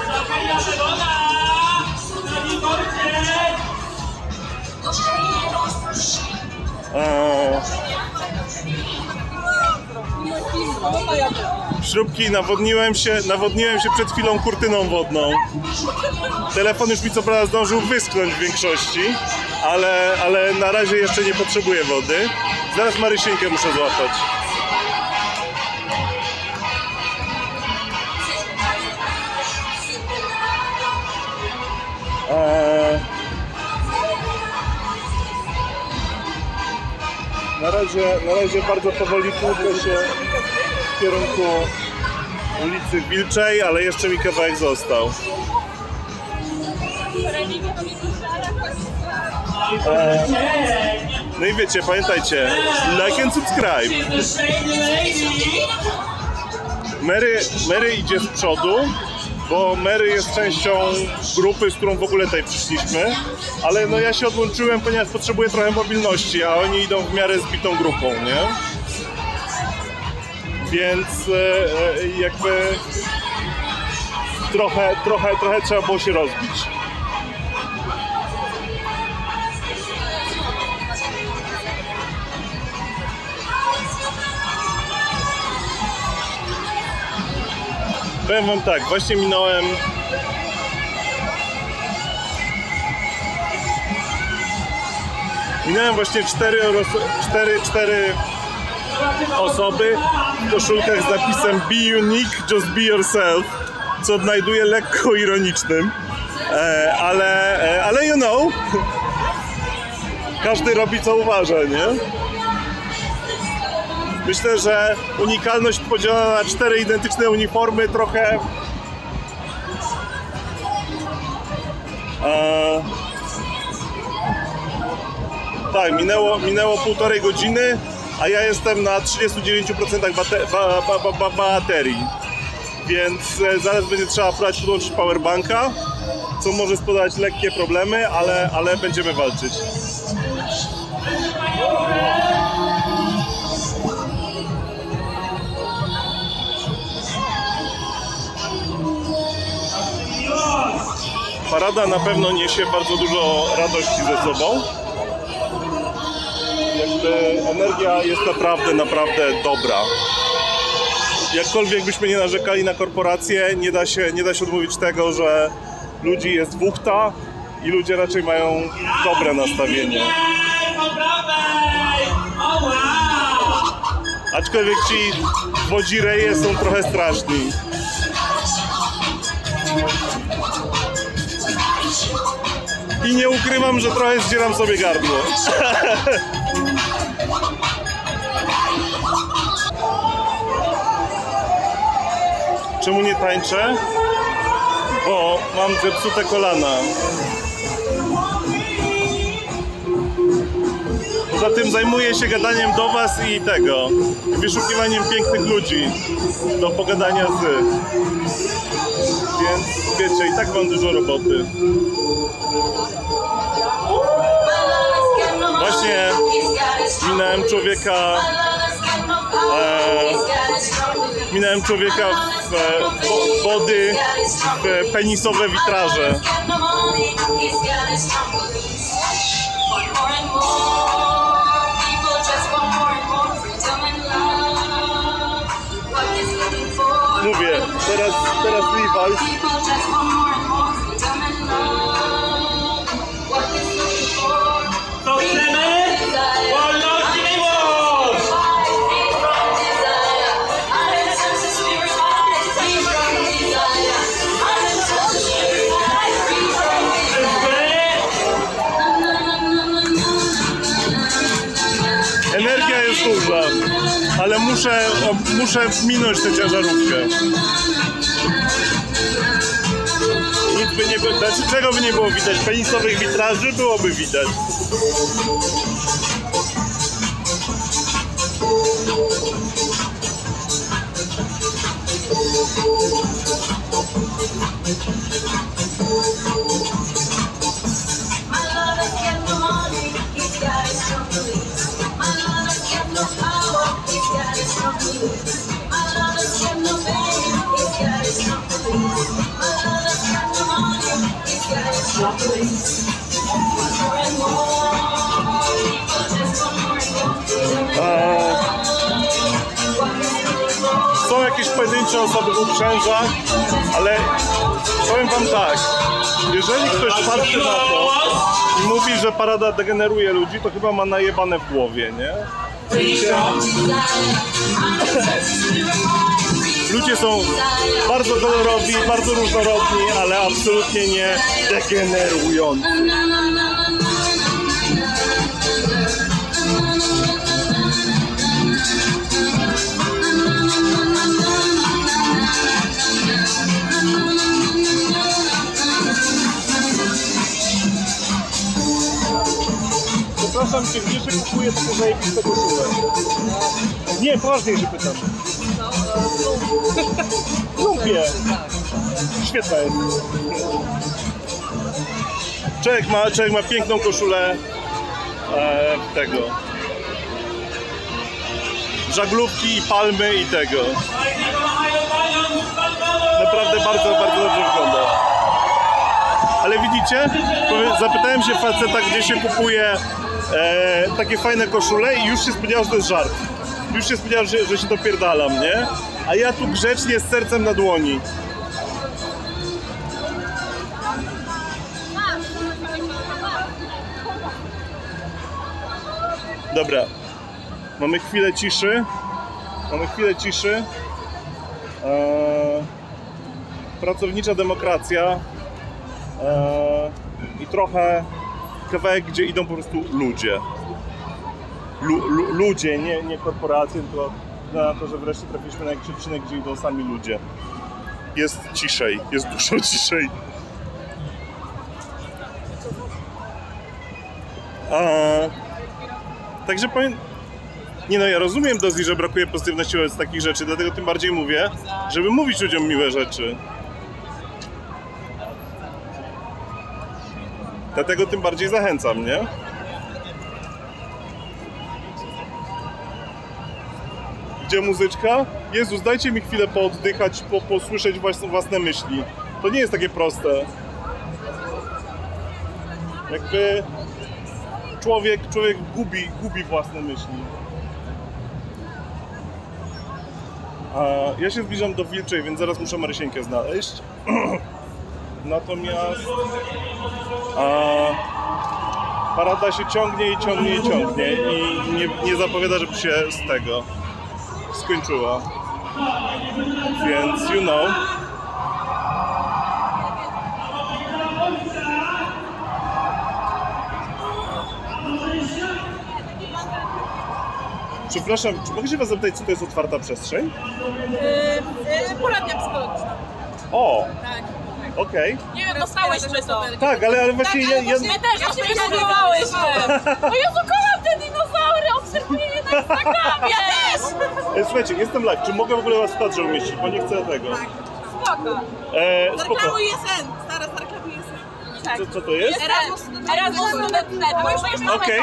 Speaker 1: Eee. Śrubki, nawodniłem się, nawodniłem się przed chwilą kurtyną wodną. Telefon już mi co prawda zdążył wyschnąć w większości, ale, ale na razie jeszcze nie potrzebuję wody. Zaraz Marysieńkę muszę złapać. Eee... Na razie, na razie bardzo powoli tłukę się w kierunku ulicy Wilczej, ale jeszcze mi kawałek został. Eee...
Speaker 4: No i wiecie, pamiętajcie, like and subscribe. Mary, Mary idzie z przodu, bo Mary jest częścią grupy, z którą w ogóle tutaj przyszliśmy, ale no ja się odłączyłem, ponieważ potrzebuję trochę mobilności, a oni idą w miarę zbitą grupą, nie? Więc e, jakby trochę, trochę, trochę trzeba było się rozbić. Powiem wam tak, właśnie minąłem minąłem właśnie cztery, cztery, cztery osoby w koszulkach z napisem Be unique, just be yourself, co odnajduję lekko ironicznym, e, ale, e, ale you know, każdy robi co uważa, nie? Myślę, że unikalność podzielona na cztery identyczne uniformy trochę e, tak, minęło, minęło półtorej godziny, a ja jestem na trzydziestu dziewięciu procentach bate, ba, ba, ba, ba, baterii, więc zaraz będzie trzeba próbować podłączyć powerbanka, co może spowodować lekkie problemy, ale, ale będziemy walczyć. Parada na pewno niesie bardzo dużo radości ze sobą. Jakby energia jest naprawdę, naprawdę dobra. Jakkolwiek byśmy nie narzekali na korporacje, nie da się, nie da się odmówić tego, że ludzi jest wuchta i ludzie raczej mają dobre nastawienie. Aczkolwiek ci wodzireje są trochę straszni. I nie ukrywam, że trochę zdzieram sobie gardło. Czemu nie tańczę? Bo mam zepsute kolana. Poza tym zajmuję się gadaniem do was i tego, wyszukiwaniem pięknych ludzi do pogadania z. Więc wiecie, i tak mam dużo roboty. Właśnie minąłem człowieka e, minąłem człowieka w e, wody w penisowe witraże. Mówię, teraz, teraz Levi's.
Speaker 12: Co chcemy? Wolność i miłość!
Speaker 4: Energia jest duża, ale muszę, muszę minąć tę ciężarówkę. Nic by nie było, znaczy czego by nie było widać? Penisowych witraży byłoby widać. Eee, są jakieś pojedyncze osoby w uprzężach, ale powiem wam tak, jeżeli ktoś patrzy na to i mówi, że parada degeneruje ludzi, to chyba ma najebane w głowie, nie? Ludzie są bardzo kolorowi, bardzo różnorodni, ale absolutnie nie degenerujący. Przepraszam cię, gdzie się kupuje takie zajebiste koszule? Nie, poważnie się pytam. Lubię. Świetna jest. Człowiek ma, człowiek ma piękną koszulę e, tego. Żaglówki, palmy i tego. Naprawdę bardzo, bardzo dobrze wygląda. Ale widzicie? Zapytałem się faceta, gdzie się kupuje e, takie fajne koszule i już się spodziewał, że to jest żart. Już się spodziewał, że, że się dopierdalam, nie? A ja tu grzecznie z sercem na dłoni. Dobra. Mamy chwilę ciszy. Mamy chwilę ciszy. Eee, pracownicza demokracja. Eee, I trochę kawałek, gdzie idą po prostu ludzie. Lu, lu, ludzie, nie, nie korporacje, tylko na to, że wreszcie trafiliśmy na jakiś odcinek, gdzie idą sami ludzie. Jest ciszej, jest dużo ciszej. Eee, także powiem... Nie no, ja rozumiem Dozji, że brakuje pozytywności wobec takich rzeczy, dlatego tym bardziej mówię, żeby mówić ludziom miłe rzeczy. Dlatego tym bardziej zachęcam, nie? Gdzie muzyczka? Jezus, dajcie mi chwilę pooddychać, po, posłyszeć własne, własne myśli. To nie jest takie proste. Jakby... Człowiek, człowiek gubi, gubi własne myśli. A ja się zbliżam do Wilczej, więc zaraz muszę Marysieńkę znaleźć. Natomiast a, parada się ciągnie i ciągnie i ciągnie i nie, nie zapowiada, żeby się z tego skończyła. Więc you know. Przepraszam, czy mogę się was zapytać, co to jest otwarta przestrzeń?
Speaker 3: Yy, yy, poradnia psychologiczna.
Speaker 4: O!
Speaker 3: Tak.
Speaker 4: Okej. Okay.
Speaker 3: Nie wiem, dostałeś coś to.
Speaker 4: Tak, ale, ale właśnie
Speaker 3: tak,
Speaker 4: ja...
Speaker 3: ale
Speaker 4: ja...
Speaker 3: My też, ja się wychowywałeś. O Jezu, kocham te dinozaury, obserwuję je na Instagramie. Ja też!
Speaker 4: Słuchajcie, jestem live, czy mogę w ogóle was w kadrze umieścić, bo nie chcę tego.
Speaker 3: Tak, spoko.
Speaker 4: E, spoko.
Speaker 3: Zareklamuj Jeseń, zaraz zareklamuj Jeseń. Tak.
Speaker 4: Co, co to jest?
Speaker 3: Erasmus, Erasmus Student Network.
Speaker 4: Okej.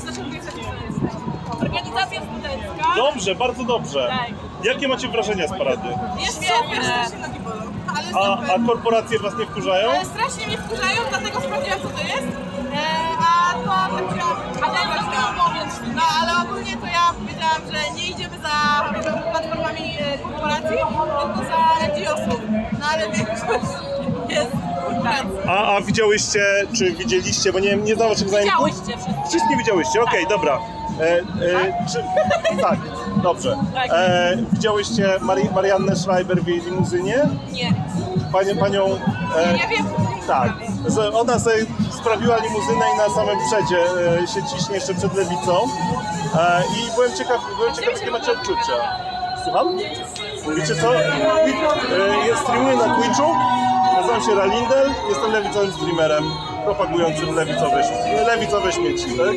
Speaker 3: Organizacja studencka.
Speaker 4: Dobrze, bardzo dobrze.
Speaker 3: Tak.
Speaker 4: Jakie macie wrażenia z parady?
Speaker 3: Jest super, strasznie nogi bolą. Ale
Speaker 4: A,
Speaker 3: super.
Speaker 4: a korporacje was nie wkurzają?
Speaker 3: E, strasznie mnie wkurzają, dlatego sprawdziłam, co to jest. E, a to tak chciałam... Ale to No, ale ogólnie to ja powiedziałam, że nie idziemy za platformami e, korporacji, tylko za N G O sów. No ale większość jest korporacji.
Speaker 4: A, a widziałyście, czy widzieliście, bo nie wiem, nie znam waszych zajęć.
Speaker 3: Widziałyście wszystkie.
Speaker 4: Wszystkie widziałyście, okej, okay, dobra. E, e, czy, tak, dobrze. E, widziałyście Mari Mariannę Schreiber w jej limuzynie?
Speaker 3: Nie.
Speaker 4: Panią, panią e,
Speaker 3: Ja wiem.
Speaker 4: tak. Ona sobie sprawiła limuzynę i na samym przedzie e, się ciśnie jeszcze przed lewicą. E, I byłem ciekaw, byłem ciekaw, jakie macie odczucia. Słucham? Wiecie co? E, ja streamuję na Twitchu. Nazywam się Ralindel, jestem lewicowym streamerem propagującym lewicowe, lewicowe śmieci, tak?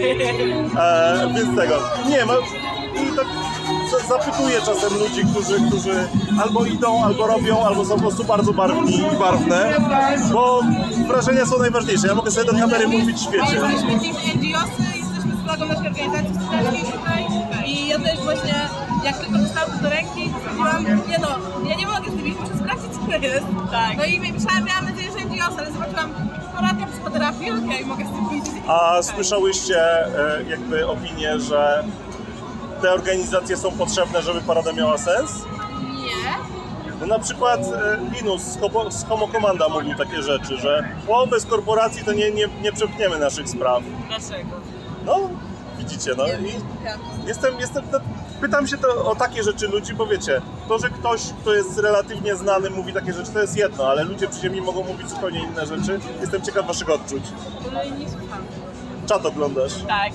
Speaker 4: E, więc tego. Nie, ma, i tak zapytuję czasem ludzi, którzy, którzy albo idą, albo robią, albo są po prostu bardzo barwni i barwne, bo wrażenia są najważniejsze. Ja mogę sobie do kamery mówić w świecie.
Speaker 3: Jesteśmy N G O sy, jesteśmy z flagą naszej organizacji studenckiej tutaj i ja też właśnie, jak tylko dostałam to do ręki, stwierdziłam, nie no, ja nie mogę z tymi, muszę sprawdzić, co to jest. Tak. No i myślałam, miałam nadzieję, że N G O sy, ale zobaczyłam poradnia psychoterapii, okej, okay, mogę z tym pójść.
Speaker 4: A słyszałyście e, jakby opinię, że te organizacje są potrzebne, żeby parada miała sens?
Speaker 3: Nie.
Speaker 4: No na przykład e, Linus z, Homo, z Homo Commanda mówił takie rzeczy, że o, bez korporacji to nie, nie, nie przepchniemy naszych spraw.
Speaker 3: Dlaczego?
Speaker 4: No, widzicie, no i jestem, jestem, no, pytam się to o takie rzeczy ludzi, bo wiecie, to, że ktoś, kto jest relatywnie znany, mówi takie rzeczy, to jest jedno, ale ludzie przy ziemi mogą mówić zupełnie inne rzeczy. Jestem ciekaw waszych odczuć.
Speaker 3: Nie słucham.
Speaker 4: Czat oglądasz?
Speaker 3: Tak.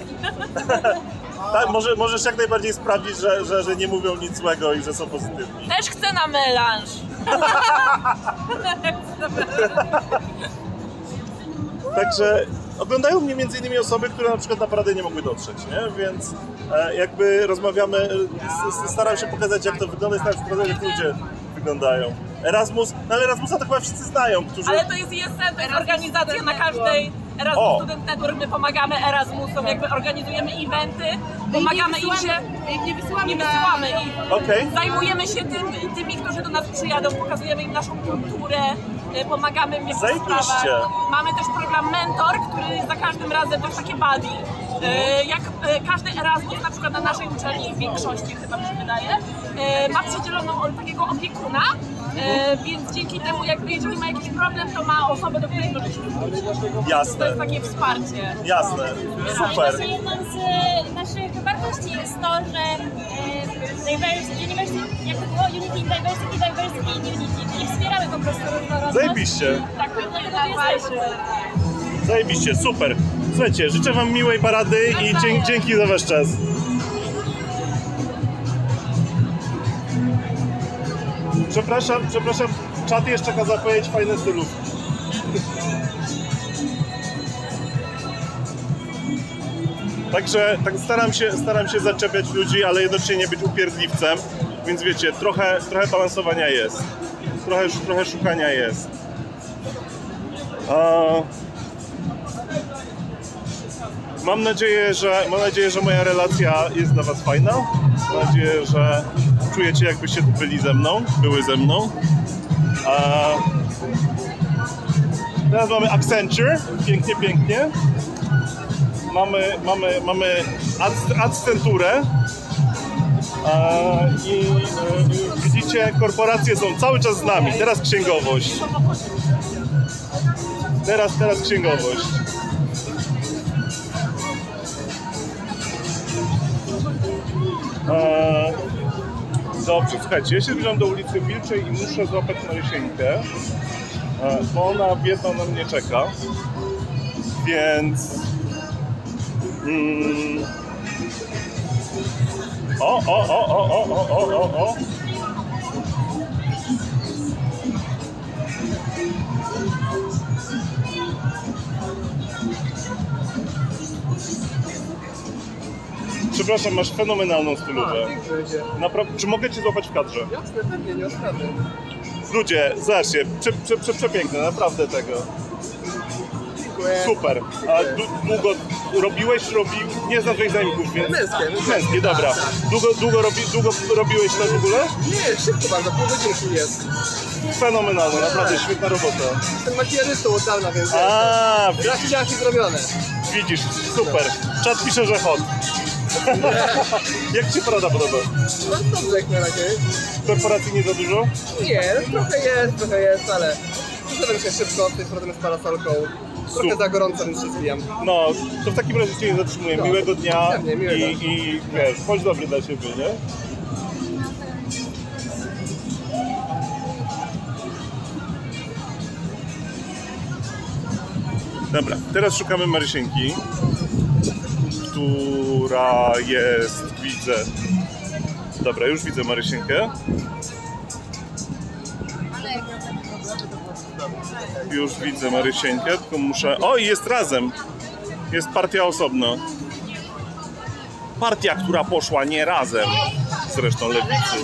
Speaker 4: Tak, może, możesz jak najbardziej sprawdzić, że, że, że nie mówią nic złego i że są pozytywni.
Speaker 3: Też chcę na melanż.
Speaker 4: Także oglądają mnie między innymi osoby, które na przykład na paradę nie mogły dotrzeć, nie? Więc e, jakby rozmawiamy, s, staram się pokazać, jak to wygląda i staram się pokazać, jak ludzie wyglądają. Erasmus, no ale Erasmusa to chyba wszyscy znają, którzy...
Speaker 3: Ale to jest I S N, to jest organizacja na każdej Erasmus
Speaker 4: O.
Speaker 3: Student Network, my pomagamy Erasmusom, jakby organizujemy eventy, pomagamy im się,
Speaker 2: nie wysyłamy,
Speaker 3: nie wysyłamy ich.
Speaker 4: Okej.
Speaker 3: Zajmujemy się tym, tymi, którzy do nas przyjadą, pokazujemy im naszą kulturę, e, pomagamy im w jakichś
Speaker 4: Zajebiście.
Speaker 3: sprawach. Mamy też program Mentor, który za każdym razem to jest takie buddy. E, jak e, każdy Erasmus, na przykład na naszej uczelni, w większości chyba mi się wydaje, e, ma przydzieloną on takiego opiekuna, e, więc dzięki temu jakby jeżeli ma jakiś problem, to ma osobę, do której może się zwrócić. To
Speaker 4: Jasne,
Speaker 3: jest takie wsparcie.
Speaker 4: jasne, super.
Speaker 13: Właśnie jedną z e, naszych wartości jest to, że e, diversity, university, jak to było? Unity in Diversity, Diversity in Unity, czyli wspieramy po prostu różnorodność.
Speaker 4: Zajebiście.
Speaker 13: Tak, dlatego tu jesteśmy.
Speaker 4: Zajebiście, super. Słuchajcie, życzę wam miłej parady i dzie dzięki za wasz czas. Przepraszam, przepraszam, czat jeszcze kazał powiedzieć fajne stylówki. Także tak staram się, staram się zaczepiać ludzi, ale jednocześnie nie być upierdliwcem, więc wiecie, trochę, trochę balansowania jest. Trochę, trochę szukania jest. A... Mam nadzieję, że, mam nadzieję, że moja relacja jest dla was fajna. Mam nadzieję, że czujecie, jakbyście tu byli ze mną, były ze mną. A... Teraz mamy Accenture, pięknie, pięknie. Mamy, mamy, mamy Accenturę. I, I widzicie, korporacje są cały czas z nami. Teraz księgowość. Teraz, teraz księgowość. Eee, dobrze, słuchajcie, ja się zbliżam do ulicy Wilczej i muszę złapać Marysieńkę, eee, bo ona biedna na mnie czeka, więc... Mm, o, o, o, o, o, o, o, o, o. Przepraszam, masz fenomenalną stylówę. Napra- czy mogę cię złapać w kadrze?
Speaker 8: Jasne, pewnie, nie osprawy.
Speaker 4: Ludzie, zobaczcie, prze, prze, prze, przepiękne, naprawdę tego.
Speaker 8: Dziękuję.
Speaker 4: Super. A długo robiłeś, robił, nie znam twoich zajmików, więc...
Speaker 8: Męskie, męskie.
Speaker 4: Męskie, dobra. Długo, długo, robi, długo robiłeś to w ogóle?
Speaker 8: Nie, szybko bardzo, pół godzinki jest.
Speaker 4: Fenomenalne, naprawdę świetna robota.
Speaker 8: Jestem makijażystą od dawna, więc...
Speaker 4: A,
Speaker 8: raz widziałeś zrobione.
Speaker 4: Widzisz, super. Czat pisze, że hot. Jak ci parada podoba?
Speaker 8: No dobrze jak na razie.
Speaker 4: Korporacji nie za dużo?
Speaker 8: Nie, no, trochę jest, trochę jest, ale przyszedłem się szybko, tym potem z parasolką. Trochę za gorąco, więc się zwijam.
Speaker 4: No, to w takim razie cię nie zatrzymuję.
Speaker 8: No,
Speaker 4: miłego dnia
Speaker 8: pewnie, miłego.
Speaker 4: I, i wiesz, bądź dobry dla siebie, nie? Dobra, teraz szukamy Marysieńki, która jest, widzę. Dobra, już widzę Marysieńkę. Już widzę Marysieńkę, tylko muszę... O, i jest razem! Jest partia osobno. Partia, która poszła nie razem. Zresztą lewicy.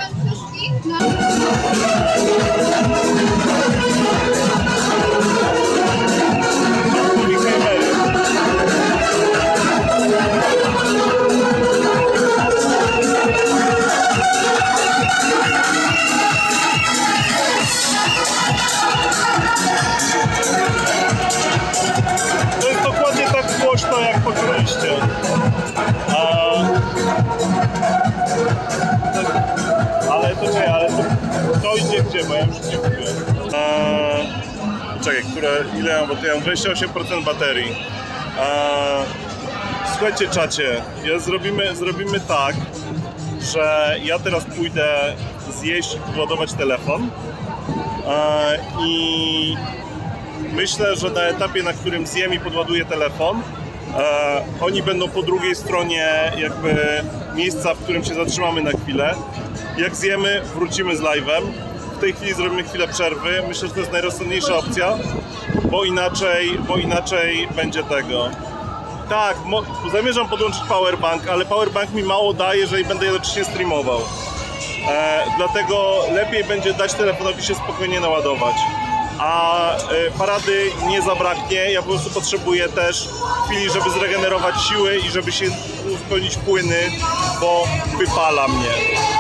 Speaker 4: To jest dokładnie tak głośno, jak poczuliście. A... Ale to nie, ale to, to idzie gdzie, bo ja już nie mówię. Eee, czekaj, które, ile ja mam, bo to ja mam dwadzieścia osiem procent baterii. Eee, słuchajcie, czacie, ja zrobimy, zrobimy tak, że ja teraz pójdę zjeść i podładować telefon eee, i myślę, że na etapie, na którym zjem i podładuję telefon, e, oni będą po drugiej stronie jakby miejsca, w którym się zatrzymamy na chwilę. Jak zjemy, wrócimy z live'em. tej chwili zrobimy chwilę przerwy. Myślę, że to jest najrozsądniejsza opcja, bo inaczej, bo inaczej będzie tego. Tak, zamierzam podłączyć powerbank, ale powerbank mi mało daje, jeżeli będę jednocześnie streamował. E, dlatego lepiej będzie dać telefonowi się spokojnie naładować. A e, parady nie zabraknie, ja po prostu potrzebuję też chwili, żeby zregenerować siły i żeby się uzupełnić płyny, bo wypala mnie.